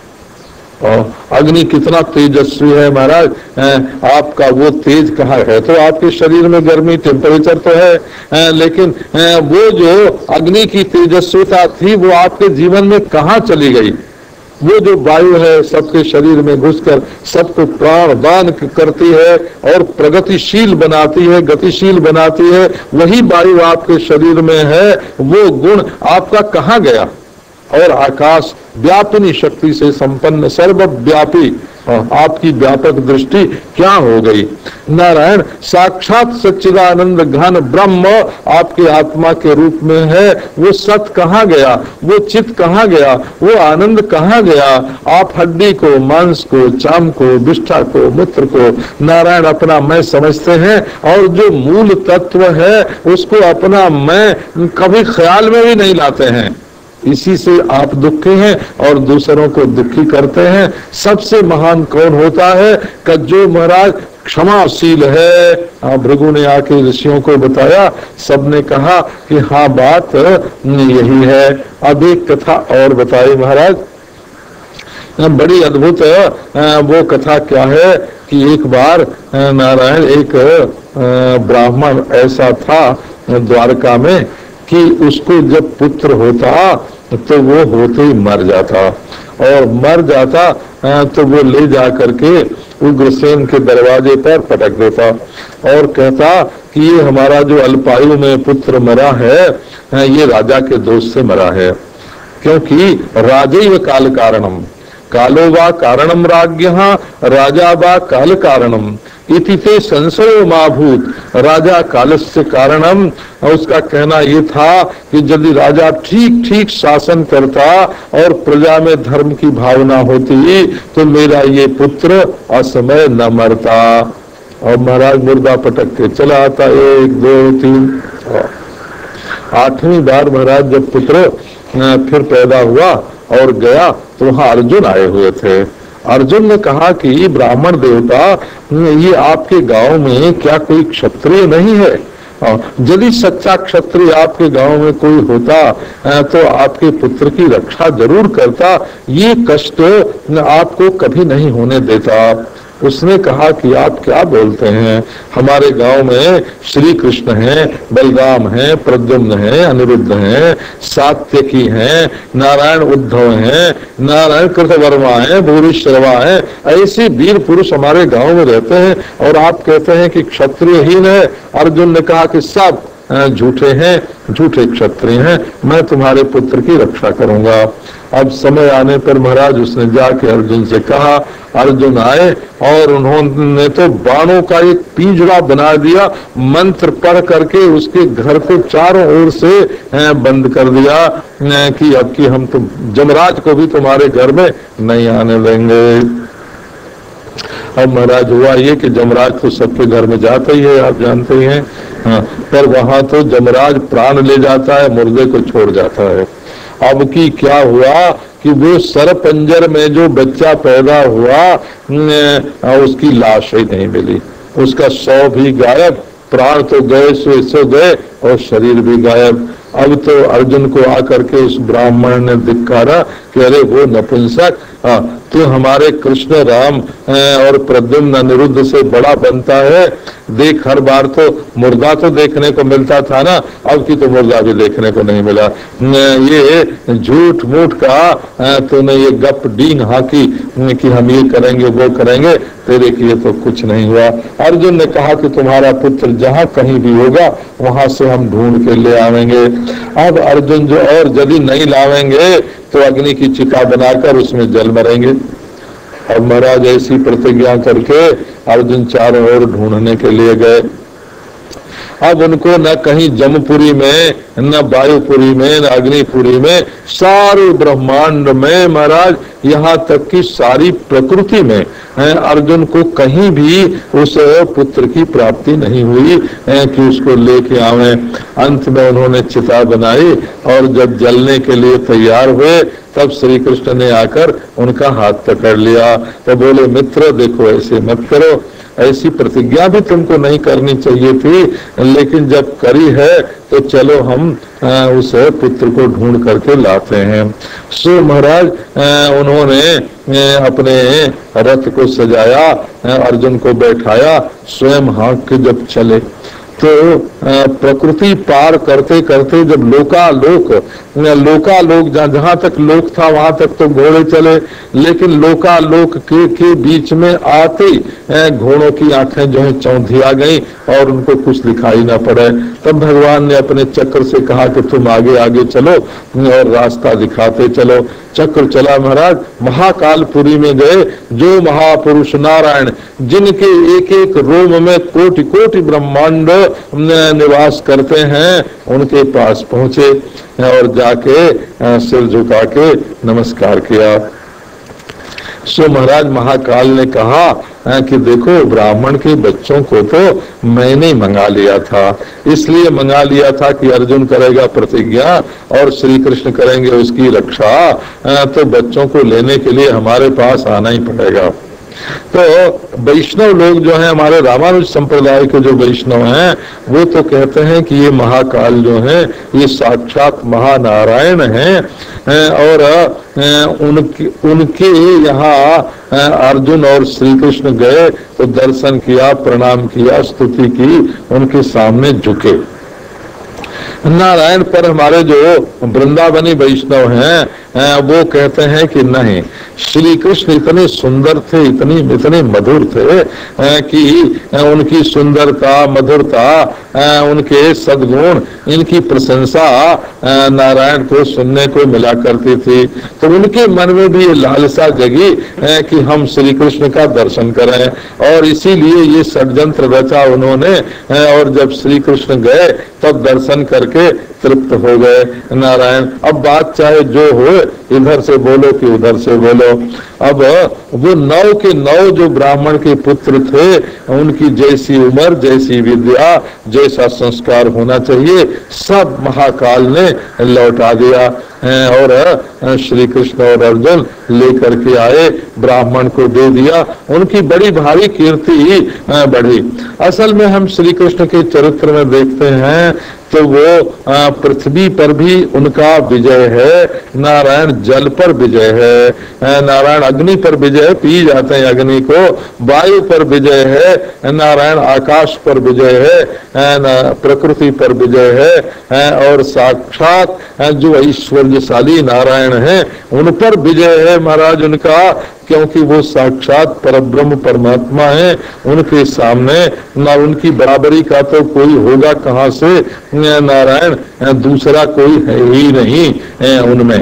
A: और अग्नि कितना तेजस्वी है महाराज, आपका वो तेज कहाँ है? तो आपके शरीर में गर्मी टेम्परेचर तो है, लेकिन वो जो अग्नि की तेजस्विता थी वो आपके जीवन में कहाँ चली गई? वो जो वायु है सबके शरीर में घुसकर सबको प्राण दान करती है और प्रगतिशील बनाती है, गतिशील बनाती है, वही वायु आपके शरीर में है। वो गुण आपका कहाँ गया? और आकाश व्यापिनी शक्ति से संपन्न सर्वव्यापी आपकी व्यापक दृष्टि क्या हो गई? नारायण साक्षात सच्चिदानंद घन ब्रह्म आपके आत्मा के रूप में है। वो सत कहाँ गया? वो चित कहाँ गया? वो आनंद कहाँ गया? आप हड्डी को, मांस को, चाम को, विष्ठा को, मूत्र को नारायण अपना मैं समझते हैं, और जो मूल तत्व है उसको अपना मैं कभी ख्याल में भी नहीं लाते हैं। इसी से आप दुखी हैं और दूसरों को दुखी करते हैं। सबसे महान कौन होता है? कि जो महाराज क्षमाशील है। भृगु ने आके ऋषियों को बताया, सबने कहा कि हाँ बात यही है। अब एक कथा और बताई महाराज, बड़ी अद्भुत वो कथा क्या है कि एक बार नारायण एक ब्राह्मण ऐसा था द्वारका में कि उसको जब पुत्र होता तो वो होते ही मर जाता, और मर जाता तो वो ले जा करके उग्रसेन के दरवाजे पर पटक देता और कहता कि ये हमारा जो अल्पायु में पुत्र मरा है ये राजा के दोष से मरा है, क्योंकि राजैव काल कारणम, कालो वा कारणम राज्ञः राजा वा काल कारणम इति ते संशयो माभूत। राजा कालस्य कारणम, उसका कहना ये था कि यदि राजा ठीक ठीक शासन करता और प्रजा में धर्म की भावना होती तो मेरा ये पुत्र असमय न मरता। और महाराज मुर्दा पटक के चला आता, 1 2 3 8वीं बार महाराज जब पुत्र फिर पैदा हुआ और गया तो वहां अर्जुन आए हुए थे। अर्जुन ने कहा कि ब्राह्मण देवता, ये आपके गांव में क्या कोई क्षत्रिय नहीं है? यदि सच्चा क्षत्रिय आपके गांव में कोई होता तो आपके पुत्र की रक्षा जरूर करता, ये कष्ट आपको कभी नहीं होने देता। उसने कहा कि आप क्या बोलते हैं, हमारे गांव में श्री कृष्ण हैं, बलराम हैं, प्रद्युम्न हैं, अनिरुद्ध हैं, सात्यकी हैं, नारायण उद्धव हैं, नारायण कृतवर्मा हैं, भूरिश्रवा हैं, ऐसे वीर पुरुष हमारे गांव में रहते हैं और आप कहते हैं कि क्षत्रियहीन है। अर्जुन ने कहा कि सब झूठे हैं, झूठे क्षत्रिय हैं, मैं तुम्हारे पुत्र की रक्षा करूंगा। अब समय आने पर महाराज उसने जाके अर्जुन से कहा। अर्जुन आए और उन्होंने तो बाणों का एक पिंजरा बना दिया, मंत्र पढ़ करके उसके घर को चारों ओर से बंद कर दिया कि अब की हम तो जमराज को भी तुम्हारे घर में नहीं आने देंगे। अब महाराज हुआ ये कि जमराज तो सबके घर में जाता ही है, आप जानते ही हैं, हाँ, पर वहां तो जमराज प्राण ले जाता है, मुर्दे को छोड़ जाता है। अब की क्या हुआ कि वो सरपंजर में जो बच्चा पैदा हुआ उसकी लाश ही नहीं मिली, उसका शव भी गायब, प्राण तो गए सो गए और शरीर भी गायब। अब तो अर्जुन को आकर के उस ब्राह्मण ने धिक्कारा कि अरे वो नपुंसक, तू हमारे कृष्ण राम और प्रद्युम्न अनिरुद्ध से बड़ा बनता है। देख हर बार तो मुर्दा तो देखने को मिलता था ना, अब की तो मुर्दा भी देखने को नहीं मिला। ये झूठ मूठ का तूने ये गप डींग हाकी कि हम ये करेंगे वो करेंगे, तेरे के लिए तो कुछ नहीं हुआ। अर्जुन ने कहा कि तुम्हारा पुत्र जहाँ कहीं भी होगा वहां से हम ढूंढ के ले आवेंगे। अब अर्जुन जो और यदि नहीं लावेंगे तो अग्नि की चिता बनाकर उसमें जल मरेंगे। अब महाराज ऐसी प्रतिज्ञा करके अर्जुन चारों ओर ढूंढने के लिए गए। अब उनको न कहीं जमपुरी में, न वायुपुरी में, न अग्निपुरी में, सारे ब्रह्मांड में महाराज, यहाँ तक कि सारी प्रकृति में अर्जुन को कहीं भी उस पुत्र की प्राप्ति नहीं हुई कि उसको लेके आवे। अंत में उन्होंने चिता बनाई और जब जलने के लिए तैयार हुए तब श्री कृष्ण ने आकर उनका हाथ पकड़ लिया। तो बोले मित्र देखो ऐसे मत करो, ऐसी प्रतिज्ञा भी तुमको नहीं करनी चाहिए थी, लेकिन जब करी है तो चलो हम उस पुत्र को ढूंढ करके लाते हैं। सो महाराज उन्होंने अपने रथ को सजाया, अर्जुन को बैठाया, स्वयं हाँक के जब चले तो प्रकृति पार करते करते जब लोकालोक जहाँ तक लोक था वहां तक तो घोड़े चले, लेकिन लोकालोक के बीच में आते घोड़ों की आंखें जो है चौंधिया गई और उनको कुछ दिखाई ना पड़े। तब भगवान ने अपने चक्र से कहा कि तुम आगे आगे चलो और रास्ता दिखाते चलो। चक्र चला महाराज, महाकालपुरी में गए। जो महापुरुष नारायण जिनके एक एक रोम में कोटि कोटि ब्रह्मांड निवास करते हैं, उनके पास पहुंचे और जाके सिर झुका के नमस्कार किया। सो महाराज महाकाल ने कहा कि देखो ब्राह्मण के बच्चों को तो मैंने मंगा लिया था, इसलिए मंगा लिया था कि अर्जुन करेगा प्रतिज्ञा और श्री कृष्ण करेंगे उसकी रक्षा, तो बच्चों को लेने के लिए हमारे पास आना ही पड़ेगा। तो वैष्णव लोग जो हैं, हमारे रामानुज संप्रदाय के जो वैष्णव हैं, वो तो कहते हैं कि ये महाकाल जो है ये साक्षात महानारायण हैं और उनके यहाँ अर्जुन और श्री कृष्ण गए तो दर्शन किया, प्रणाम किया, स्तुति की, उनके सामने झुके। नारायण पर हमारे जो वृंदावनी वैष्णव हैं वो कहते हैं कि नहीं, श्री कृष्ण इतने सुंदर थे, इतने मधुर थे कि उनकी सुंदरता, मधुरता, उनके सद्गुण, इनकी प्रशंसा नारायण को सुनने को मिला करती थी। तो उनके मन में भी ये लालसा जगी कि हम श्री कृष्ण का दर्शन करें और इसीलिए ये षड्यंत्र रचा उन्होंने। और जब श्री कृष्ण गए तब दर्शन करके तृप्त हो गए नारायण। अब बात चाहे जो हो, इधर से बोलो कि उधर से बोलो। अब वो 9 के 9 जो ब्राह्मण के पुत्र थे, उनकी जैसी उम्र, जैसी विद्या, जैसा संस्कार होना चाहिए, सब महाकाल ने लौटा दिया और श्री कृष्ण और अर्जुन लेकर के आए, ब्राह्मण को दे दिया। उनकी बड़ी भारी कीर्ति बढ़ी। असल में हम श्री कृष्ण के चरित्र में देखते हैं तो वो पृथ्वी पर भी उनका विजय है, नारायण जल पर विजय है, नारायण अग्नि पर विजय, पी जाते हैं अग्नि को, वायु पर विजय है, नारायण आकाश पर विजय है, प्रकृति पर विजय है और साक्षात जो ऐश्वर्यशाली नारायण है उन पर विजय है महाराज उनका, क्योंकि वो साक्षात परब्रह्म परमात्मा है। उनके सामने ना उनकी बराबरी का तो कोई होगा कहाँ से, नारायण दूसरा कोई है ही नहीं उनमें।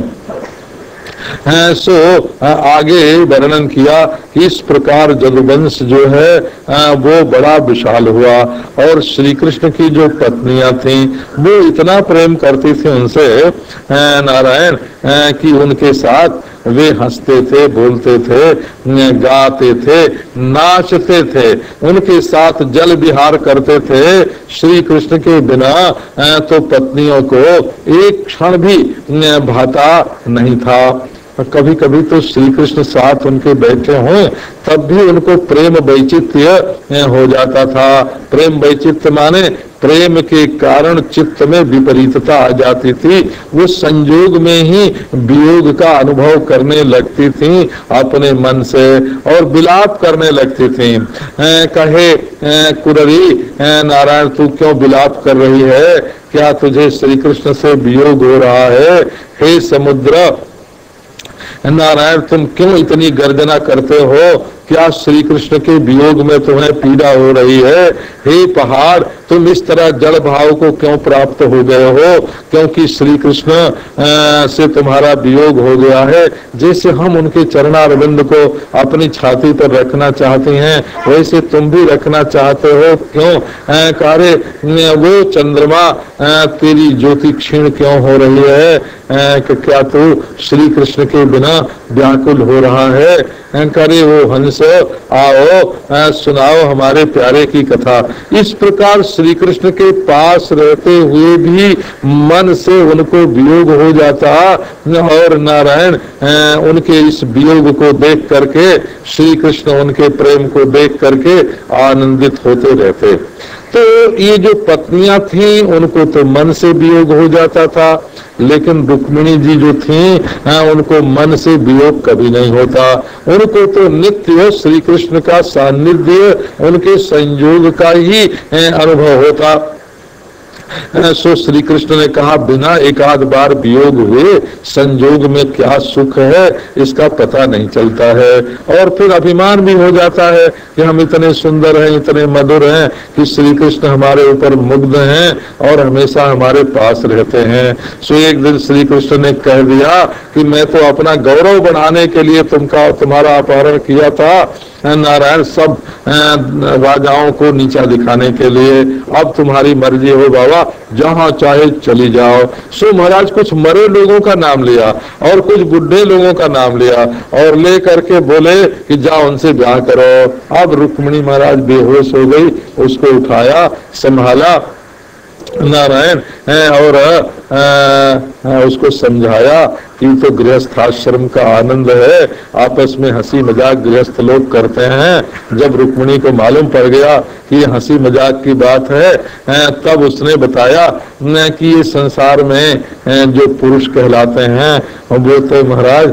A: सो आगे वर्णन किया कि इस प्रकार जदुवंश जो है वो बड़ा विशाल हुआ और श्री कृष्ण की जो पत्नियां थीं वो इतना प्रेम करती थी उनसे नारायण कि उनके साथ वे हंसते थे, बोलते थे, गाते थे, नाचते थे, उनके साथ जल विहार करते थे। श्री कृष्ण के बिना तो पत्नियों को एक क्षण भी भाता नहीं था। कभी कभी तो श्री कृष्ण साथ उनके बैठे हों तब भी उनको प्रेम वैचित्य हो जाता था। प्रेम वैचित्य माने प्रेम के कारण चित्त में विपरीतता आ जाती थी, वो संयोग में ही वियोग का अनुभव करने लगती थी अपने मन से और विलाप करने लगती थी। कहे कुररी नारायण तू क्यों विलाप कर रही है, क्या तुझे श्री कृष्ण से वियोग हो रहा है? हे समुद्र नारायण तुम क्यों इतनी गर्जना करते हो? क्या श्री कृष्ण के वियोग में तुम्हें पीड़ा हो रही है? हे पहाड़, तुम इस तरह जड़ भाव को क्यों प्राप्त हो गए हो? क्योंकि श्री कृष्ण से तुम्हारा वियोग हो गया है। जैसे हम उनके चरणारविंद को अपनी छाती पर रखना चाहते हैं, वैसे तुम भी रखना चाहते हो। क्यों? कार्य वो चंद्रमा तेरी ज्योति क्षीण क्यों हो रही है? कि क्या तू श्री कृष्ण के बिना व्याकुल हो रहा है? करे वो हंस, आओ सुनाओ हमारे प्यारे की कथा। इस प्रकार श्री कृष्ण के पास रहते हुए भी मन से उनको वियोग हो जाता, और नारायण उनके इस वियोग को देख करके, श्री कृष्ण उनके प्रेम को देख करके आनंदित होते रहते। तो ये जो पत्नियां थीं उनको तो मन से वियोग हो जाता था, लेकिन रुक्मिणी जी जो थीं उनको मन से वियोग कभी नहीं होता। उनको तो नित्य श्री कृष्ण का सानिध्य, उनके संयोग का ही अनुभव होता। सो श्री कृष्ण ने कहा, बिना एक आध बार वियोग हुए संयोग में क्या सुख है इसका पता नहीं चलता है। और फिर अभिमान भी हो जाता है कि हम इतने सुंदर हैं, इतने मधुर हैं कि श्री कृष्ण हमारे ऊपर मुग्ध हैं और हमेशा हमारे पास रहते हैं। सो एक दिन श्री कृष्ण ने कह दिया कि मैं तो अपना गौरव बढ़ाने के लिए तुम्हारा अपहरण किया था, नारायण, सब राजाओं को नीचा दिखाने के लिए। अब तुम्हारी मर्जी हो बाबा, जहाँ चाहे चली जाओ। सो महाराज कुछ मरे लोगों का नाम लिया और कुछ बुढ़े लोगों का नाम लिया और ले करके बोले कि जाओ उनसे ब्याह करो। अब रुक्मिणी महाराज बेहोश हो गई, उसको उठाया, संभाला नारायण और उसको समझाया कि तो गृहस्थाश्रम का आनंद है, आपस में हंसी मजाक गृहस्थ लोग करते हैं। जब रुक्मिणी को मालूम पड़ गया कि हंसी मजाक की बात है, तब उसने बताया कि ये संसार में जो पुरुष कहलाते हैं वो तो महाराज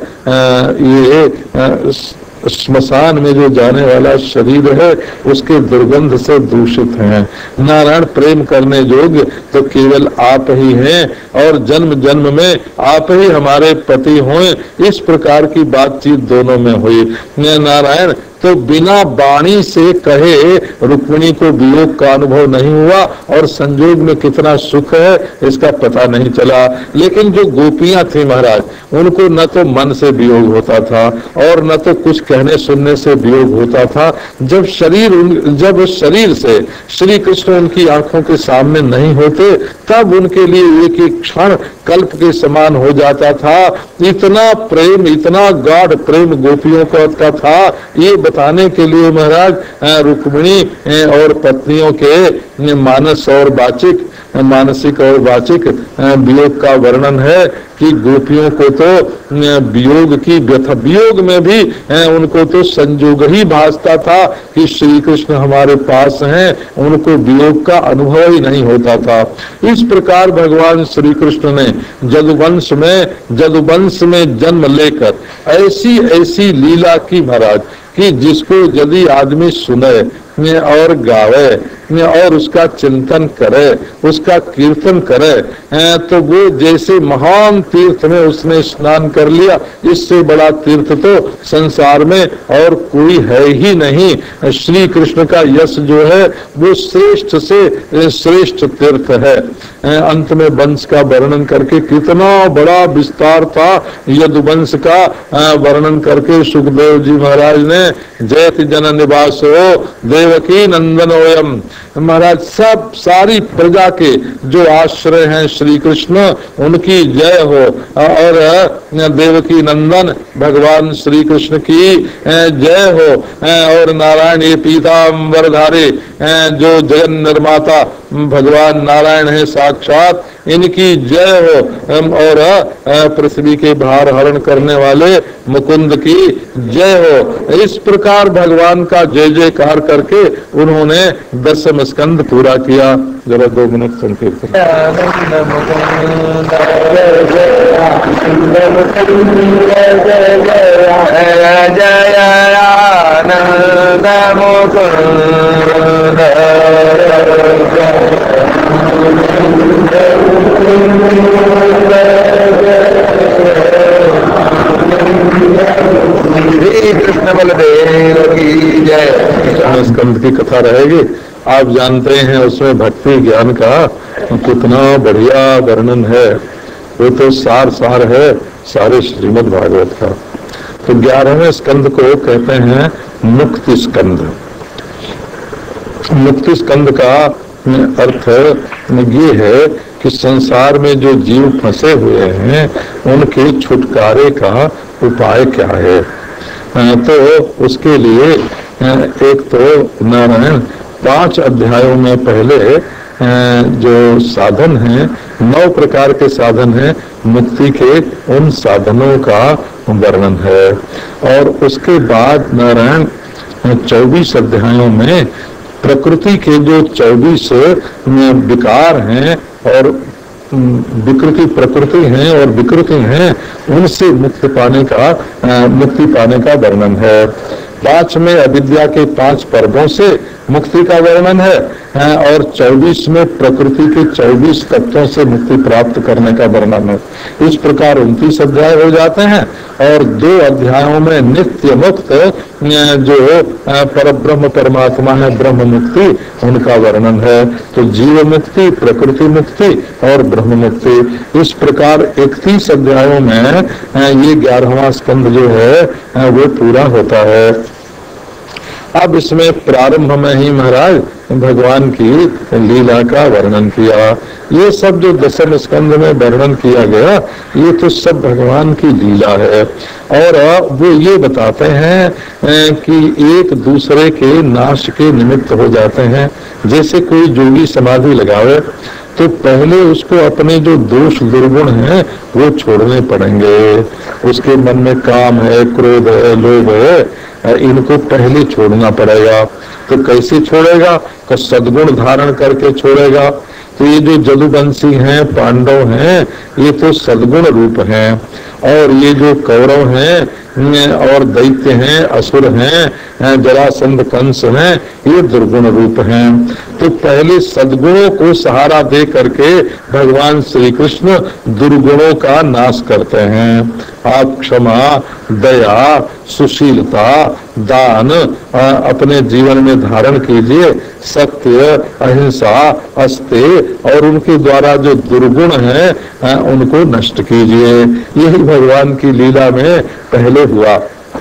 A: ये स्मशान में जो जाने वाला शरीर है उसके दुर्गंध से दूषित हैं। नारायण, प्रेम करने योग्य तो केवल आप ही हैं और जन्म जन्म में आप ही हमारे पति हों। इस प्रकार की बातचीत दोनों में हुई। नारायण, तो बिना वाणी से कहे रुक्मिणी को वियोग का अनुभव नहीं हुआ और संयोग में कितना सुख है इसका पता नहीं चला। लेकिन जो गोपियां थी महाराज, उनको न तो मन से वियोग होता था और न तो कुछ कहने सुनने से वियोग होता था। जब शरीर से श्री कृष्ण उनकी आंखों के सामने नहीं होते, तब उनके लिए एक एक क्षण कल्प के समान हो जाता था। इतना प्रेम, इतना गाढ़ प्रेम गोपियों का था। ये बताने के लिए महाराज रुक्मिणी और पत्नियों के मानसिक और वाचिक वियोग का वर्णन है कि गोपियों को तो वियोग की व्यथा, वियोग में भी उनको तो संयोग ही भासता था कि श्री कृष्ण हमारे पास हैं, उनको वियोग का अनुभव ही नहीं होता था। इस प्रकार भगवान श्री कृष्ण ने जदुवंश में जन्म लेकर ऐसी ऐसी लीला की महाराज कि जिसको यदि आदमी सुने और गावे और उसका चिंतन करे, उसका कीर्तन करे, तो वो जैसे महान तीर्थ में उसने स्नान कर लिया। इससे बड़ा तीर्थ तो संसार में और कोई है ही नहीं। श्री कृष्ण का यश जो है वो श्रेष्ठ से श्रेष्ठ तीर्थ है। अंत में वंश का वर्णन करके कितना बड़ा विस्तार था, यदुवंश का वर्णन करके सुखदेव जी महाराज ने जयति जन निवासो देवकी नंदनोयम, महाराज सब सारी प्रजा के जो आश्रय हैं श्री कृष्ण, उनकी जय हो। और देवकी नंदन भगवान श्री कृष्ण की जय हो। और नारायण ये पीतांबरधारी जो जगन निर्माता भगवान नारायण है साक्षात, इनकी जय हो। और पृथ्वी के भार हरण करने वाले मुकुंद की जय हो। इस प्रकार भगवान का जय जयकार करके उन्होंने 10 स्कंद पूरा किया। जरा 2 मिनट संकीर्तन।
B: जय आनंद मुकुंद श्री कृष्ण बलदेव की
A: स्कंद की कथा रहेगी। आप जानते हैं उसमें भक्ति ज्ञान का कितना बढ़िया वर्णन है, वो तो सार सार है सारे श्रीमद् भागवत का। तो 11वें स्कंद को कहते हैं मुक्ति स्कंद। मुक्ति स्कंद का अर्थ ये है कि संसार में जो जीव फंसे हुए हैं उनके छुटकारे का उपाय क्या है। तो उसके लिए एक तो नारायण 5 अध्यायों में पहले जो साधन हैं, 9 प्रकार के साधन हैं मुक्ति के, उन साधनों का वर्णन है। और उसके बाद नारायण 24 अध्यायों में प्रकृति के जो 24 विकार हैं और विकृति प्रकृति हैं और विकृति हैं, उनसे मुक्ति पाने का वर्णन है। 5 में अविद्या के 5 पर्वों से मुक्ति का वर्णन है और 24 में प्रकृति के 24 तत्वों से मुक्ति प्राप्त करने का वर्णन है। इस प्रकार 29 अध्याय हो जाते हैं और 2 अध्यायों में नित्य मुक्त जो परब्रह्म परमात्मा है ब्रह्म मुक्ति, उनका वर्णन है। तो जीव मुक्ति, प्रकृति मुक्ति और ब्रह्म मुक्ति, इस प्रकार 31 अध्यायों में ये 11वां स्कंद जो है वो पूरा होता है। अब इसमें प्रारंभ में ही महाराज भगवान की लीला का वर्णन किया। ये सब जो 10वें स्कंद में वर्णन किया गया, ये तो सब भगवान की लीला है। और वो ये बताते हैं कि एक दूसरे के नाश के निमित्त हो जाते हैं। जैसे कोई जोगी समाधि लगावे तो पहले उसको अपने जो दोष दुर्गुण हैं वो छोड़ने पड़ेंगे। उसके मन में काम है, क्रोध है, लोभ है, इनको पहले छोड़ना पड़ेगा। तो कैसे छोड़ेगा? तो सद्गुण धारण करके छोड़ेगा। तो ये जो जदुवंशी हैं, पांडव हैं, ये तो सद्गुण रूप हैं, और ये जो कौरव हैं और दैत्य हैं, असुर हैं, जरासंध कंस हैं, ये दुर्गुण रूप हैं। तो पहले सद्गुणों को सहारा दे करके भगवान श्री कृष्ण दुर्गुणों का नाश करते हैं। आप क्षमा, दया, सुशीलता, दान अपने जीवन में धारण कीजिए। सत्य, अहिंसा, अस्तेय और उनके द्वारा जो दुर्गुण हैं उनको नष्ट कीजिए। यही भगवान की लीला में पहले हुआ।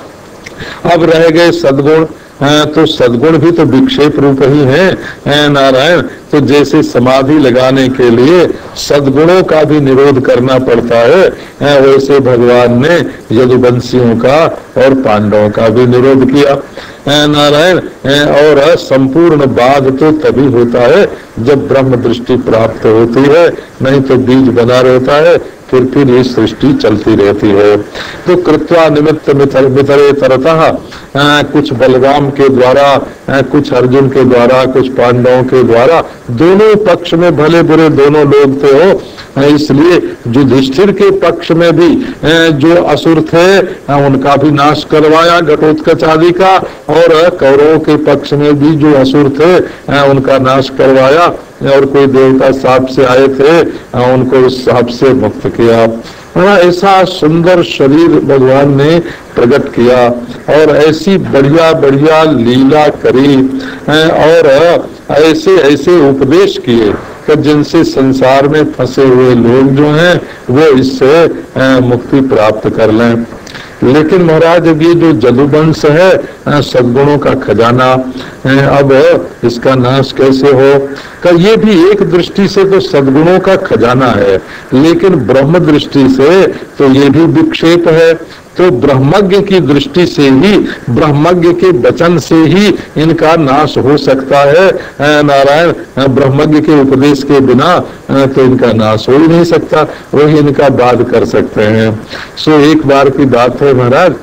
A: अब रह गए सद्गुण। तो सद्गुण भी तो विक्षेप रूप ही है नारायण। तो जैसे समाधि लगाने के लिए सद्गुणों का भी निरोध करना पड़ता है, वैसे भगवान ने यदुवंशियों का और पांडवों का भी निरोध किया नारायण। और संपूर्ण बाध तो तभी होता है जब ब्रह्म दृष्टि प्राप्त होती है, नहीं तो बीज बना रहता है, फिर ये सृष्टि चलती रहती है। तो कृत्वा निमित्त मितरे तरतः, कुछ बलराम के द्वारा, कुछ अर्जुन के द्वारा, कुछ पांडवों के द्वारा, दोनों पक्ष में भले बुरे दोनों लोग थे हो। इसलिए युधिष्ठिर के पक्ष में भी जो असुर थे उनका भी नाश करवाया घटोत्कच आदि का, और कौरवों के पक्ष में भी जो असुर थे उनका नाश करवाया। और कोई देवता सांप से आए थे, उनको उस सांप से मुक्त किया। ऐसा सुंदर शरीर भगवान ने प्रकट किया और ऐसी बढ़िया बढ़िया लीला करी और ऐसे ऐसे उपदेश किए कि जिनसे संसार में फंसे हुए लोग जो हैं वो इससे मुक्ति प्राप्त कर लें। लेकिन महाराज अब ये जो जदुवंश है सद्गुणों का खजाना, अब इसका नाश कैसे हो? कि ये भी एक दृष्टि से तो सद्गुणों का खजाना है, लेकिन ब्रह्म दृष्टि से तो ये भी विक्षेप है। तो ब्रह्मज्ञ की दृष्टि से ही, ब्रह्मज्ञ के वचन से ही इनका नाश हो सकता है नारायण। ब्रह्मज्ञ के उपदेश के बिना तो इनका नाश हो ही नहीं सकता, वही इनका बाध कर सकते हैं। सो एक बार की बात है महाराज,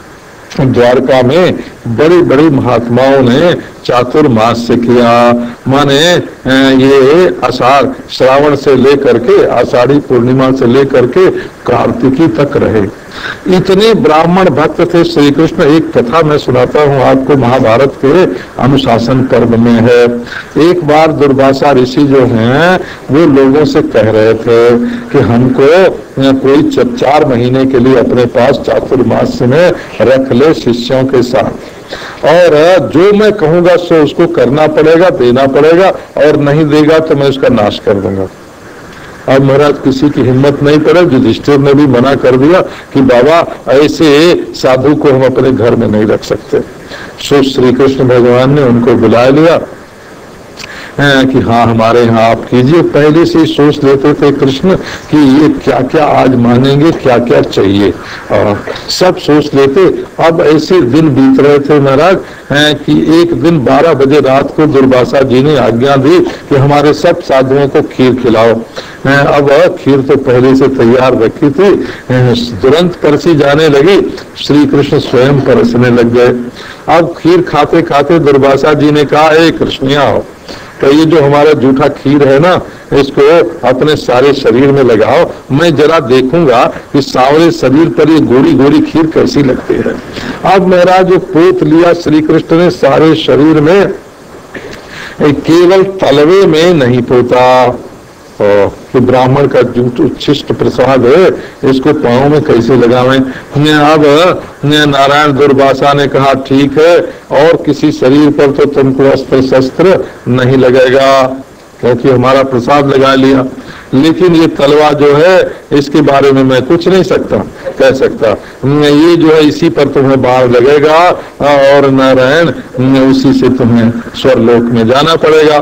A: द्वारका में बड़े बड़े महात्माओं ने चातुर्मास से किया। माने ये आषाढ़ श्रावण से लेकर के आषाढ़ी पूर्णिमा से लेकर के कार्तिकी तक रहे। इतने ब्राह्मण भक्त थे श्री कृष्ण। एक कथा मैं सुनाता हूँ आपको, महाभारत के अनुशासन पर्व में है। एक बार दुर्वासा ऋषि जो हैं वो लोगों से कह रहे थे कि हमको कोई 4 महीने के लिए अपने पास चातुर्मास में रख ले शिष्यों के साथ। और जो मैं कहूंगा सो उसको करना पड़ेगा, देना पड़ेगा, और नहीं देगा तो मैं उसका नाश कर दूंगा। अब महाराज किसी की हिम्मत नहीं पड़े, युधिष्ठिर ने भी मना कर दिया कि बाबा ऐसे साधु को हम अपने घर में नहीं रख सकते। सो श्री कृष्ण भगवान ने उनको बुला लिया कि हाँ हमारे यहाँ आप कीजिए। पहले से ही सोच लेते थे कृष्ण कि ये क्या क्या आज मांगेंगे, क्या क्या चाहिए, सब सोच लेते। अब ऐसे दिन बीत रहे थे महाराज कि एक दिन 12 बजे रात को दुर्वासा जी ने आज्ञा दी कि हमारे सब साधुओं को खीर खिलाओ। अब खीर तो पहले से तैयार रखी थी, तुरंत परसी जाने लगी, श्री कृष्ण स्वयं परसने लग गए। अब खीर खाते खाते दुर्वासा जी ने कहा, ए कृष्णिया हो, तो ये जो हमारा जूठा खीर है ना, इसको अपने सारे शरीर में लगाओ, मैं जरा देखूंगा कि सावरे शरीर पर ये गोरी गोरी खीर कैसी लगती है। अब महाराज जो पोत लिया श्री कृष्ण ने सारे शरीर में, केवल तलवे में नहीं पोता कि ब्राह्मण का जो उच्छिष्ट प्रसाद है इसको पांव में कैसे लगावें। अब नारायण दुर्वासा ने कहा ठीक है, और किसी शरीर पर तो तुमको अस्त्र शस्त्र नहीं लगेगा क्योंकि हमारा प्रसाद लगा लिया, लेकिन ये तलवा जो है इसके बारे में मैं कुछ नहीं कह सकता, ये जो है इसी पर तुम्हें बाण लगेगा और नारायण उसी से तुम्हें स्वर्लोक में जाना पड़ेगा।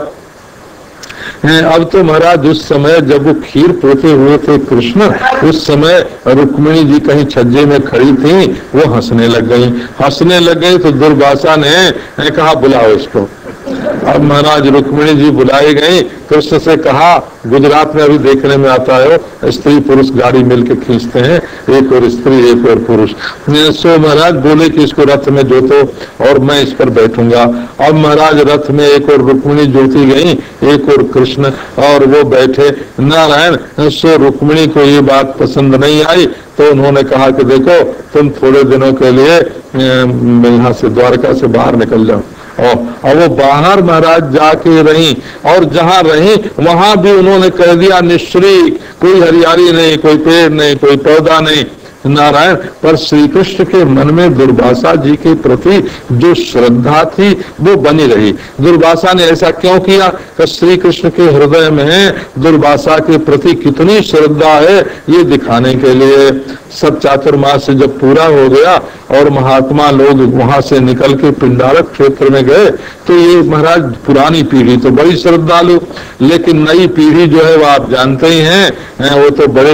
A: अब तो महाराज उस समय जब वो खीर पोते हुए थे कृष्ण, उस समय रुक्मिणी जी कहीं छज्जे में खड़ी थी, वो हंसने लग गई तो दुर्वासा ने कहा बुलाओ इसको। अब महाराज रुक्मिणी जी बुलाई गई, कृष्ण से कहा, गुजरात में अभी देखने में आता है स्त्री पुरुष गाड़ी मिलके खींचते हैं, एक और स्त्री एक और पुरुष। सो महाराज बोले कि इसको रथ में जोतो और मैं इस पर बैठूंगा। अब महाराज रथ में एक और रुक्मिणी जोती गई, एक और कृष्ण, और वो बैठे नारायण। सो रुक्मिणी को ये बात पसंद नहीं आई तो उन्होंने कहा कि देखो तुम थोड़े दिनों के लिए यहाँ से द्वारका से बाहर निकल जाओ। और वो बाहर महाराज जाके रही, और जहाँ रही वहां भी उन्होंने कह दिया निश्चरी, कोई हरियाली नहीं, कोई पेड़ नहीं, कोई पौधा नहीं नारायण। पर श्री कृष्ण के मन में दुर्वासा जी के प्रति जो श्रद्धा थी वो बनी रही। दुर्वासा ने ऐसा क्यों किया कि श्री कृष्ण के हृदय में दुर्वासा के प्रति कितनी श्रद्धा है ये दिखाने के लिए। सब चातुर्मास जब पूरा हो गया और महात्मा लोग वहां से निकल के पिंडारक क्षेत्र में गए तो ये महाराज पुरानी पीढ़ी तो बड़ी श्रद्धालु, लेकिन नई पीढ़ी जो है वो आप जानते ही हैं, वो तो बड़े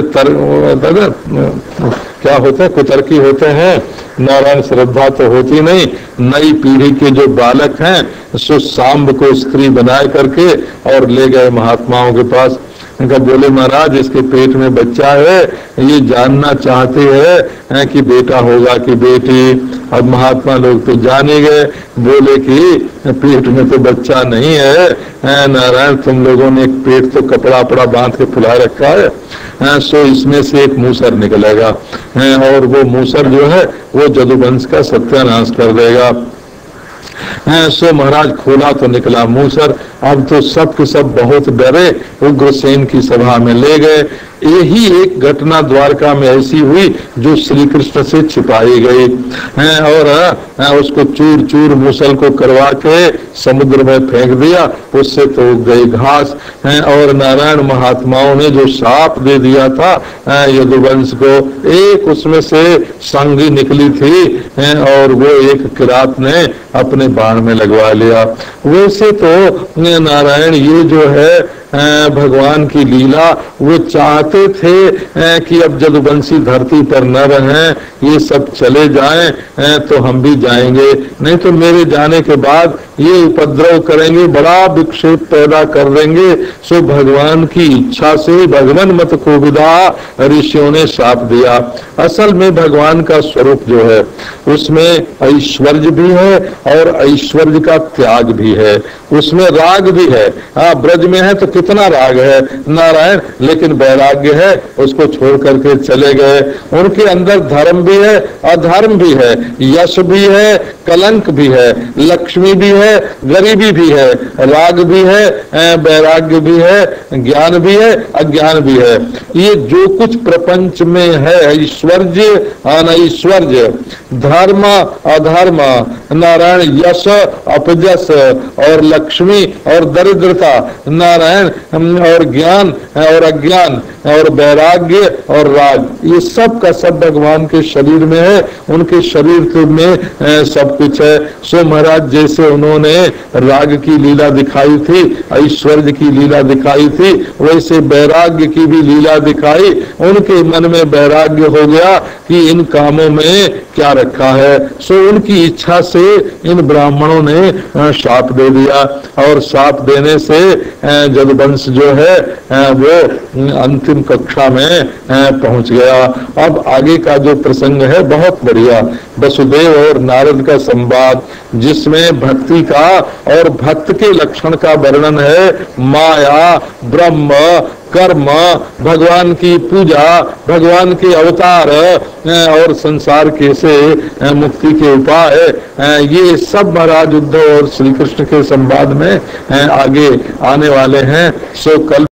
A: क्या होते हैं, कुतर्की होते हैं, नारायण श्रद्धा तो होती नहीं। नई पीढ़ी के जो बालक हैं सो सांब को स्त्री बनाए करके और ले गए महात्माओं के पास। इनका बोले महाराज इसके पेट में बच्चा है, ये जानना चाहते हैं कि बेटा होगा कि बेटी। अब महात्मा लोग तो जान ही गए, बोले कि पेट में तो बच्चा नहीं है नारायण, तुम लोगों ने एक पेट तो कपड़ा अपड़ा बांध के फुला रखा है, सो इसमें से एक मूसर निकलेगा और वो मूसर जो है वो जदुवंश का सत्यानाश कर देगा। सो महाराज खोला तो निकला मूसर। अब तो सब के सब बहुत डरे, उग्रसेन की सभा में ले गए। यही एक घटना द्वारका में ऐसी हुई जो श्री कृष्ण से छिपाई गई और उसको चूर चूर मूसल को करवा के समुद्र में फेंक दिया, उससे तो गई घास। और नारायण महात्माओं ने जो शाप दे दिया था यदुवंश को, एक उसमें से सांगी निकली थी और वो एक किरात ने अपने बाण में लगवा लिया। वैसे तो नारायण ये जो है भगवान की लीला, वो चाहते थे कि अब जदुवंशी धरती पर न रहें, ये सब चले जाएं तो हम भी जाएंगे, नहीं तो मेरे जाने के बाद ये उपद्रव करेंगे, बड़ा विक्षेप पैदा कर देंगे। सो भगवान की इच्छा से भगवान मत को विदा ऋषियों ने शाप दिया। असल में भगवान का स्वरूप जो है उसमें ऐश्वर्य भी है और ऐश्वर्य का त्याग भी है, उसमें राग भी है। ब्रज में है तो कितना राग है नारायण, लेकिन वैराग्य है, उसको छोड़ करके चले गए। उनके अंदर धर्म भी है, अधर्म भी है, यश भी है, कलंक भी है, लक्ष्मी भी है, गरीबी भी है, राग भी है, वैराग्य भी है, ज्ञान भी है, अज्ञान भी है। ये जो कुछ प्रपंच में है, ऐश्वर्य अनैश्वर्य, धर्म अधर्म, नारायण यश अपजस और लक्ष्मी और दरिद्रता, नारायण और ज्ञान और अज्ञान और वैराग्य और राग, ये सब का सब भगवान के शरीर में है। उनके शरीर में सब कुछ है। सो महाराज जैसे उन्होंने राग की लीला दिखाई थी, ऐश्वर्य की लीला दिखाई थी, वैसे वैराग्य की भी लीला दिखाई। उनके मन में वैराग्य हो गया कि इन कामों में क्या रखा है। सो उनकी इच्छा से इन ब्राह्मणों ने शाप दे दिया, और शाप देने से जदवंश जो है वो अंतिम कक्षा में पहुंच गया। अब आगे का जो प्रसंग है बहुत बढ़िया, वसुदेव और नारद का संवाद, जिसमें भक्ति का और भक्त के लक्षण का वर्णन है। माया, ब्रह्म, कर्म, भगवान की पूजा, भगवान के अवतार और संसार कैसे मुक्ति के उपाय, ये सब महाराज उद्धव और श्री कृष्ण के संवाद में आगे आने वाले हैं। सो कल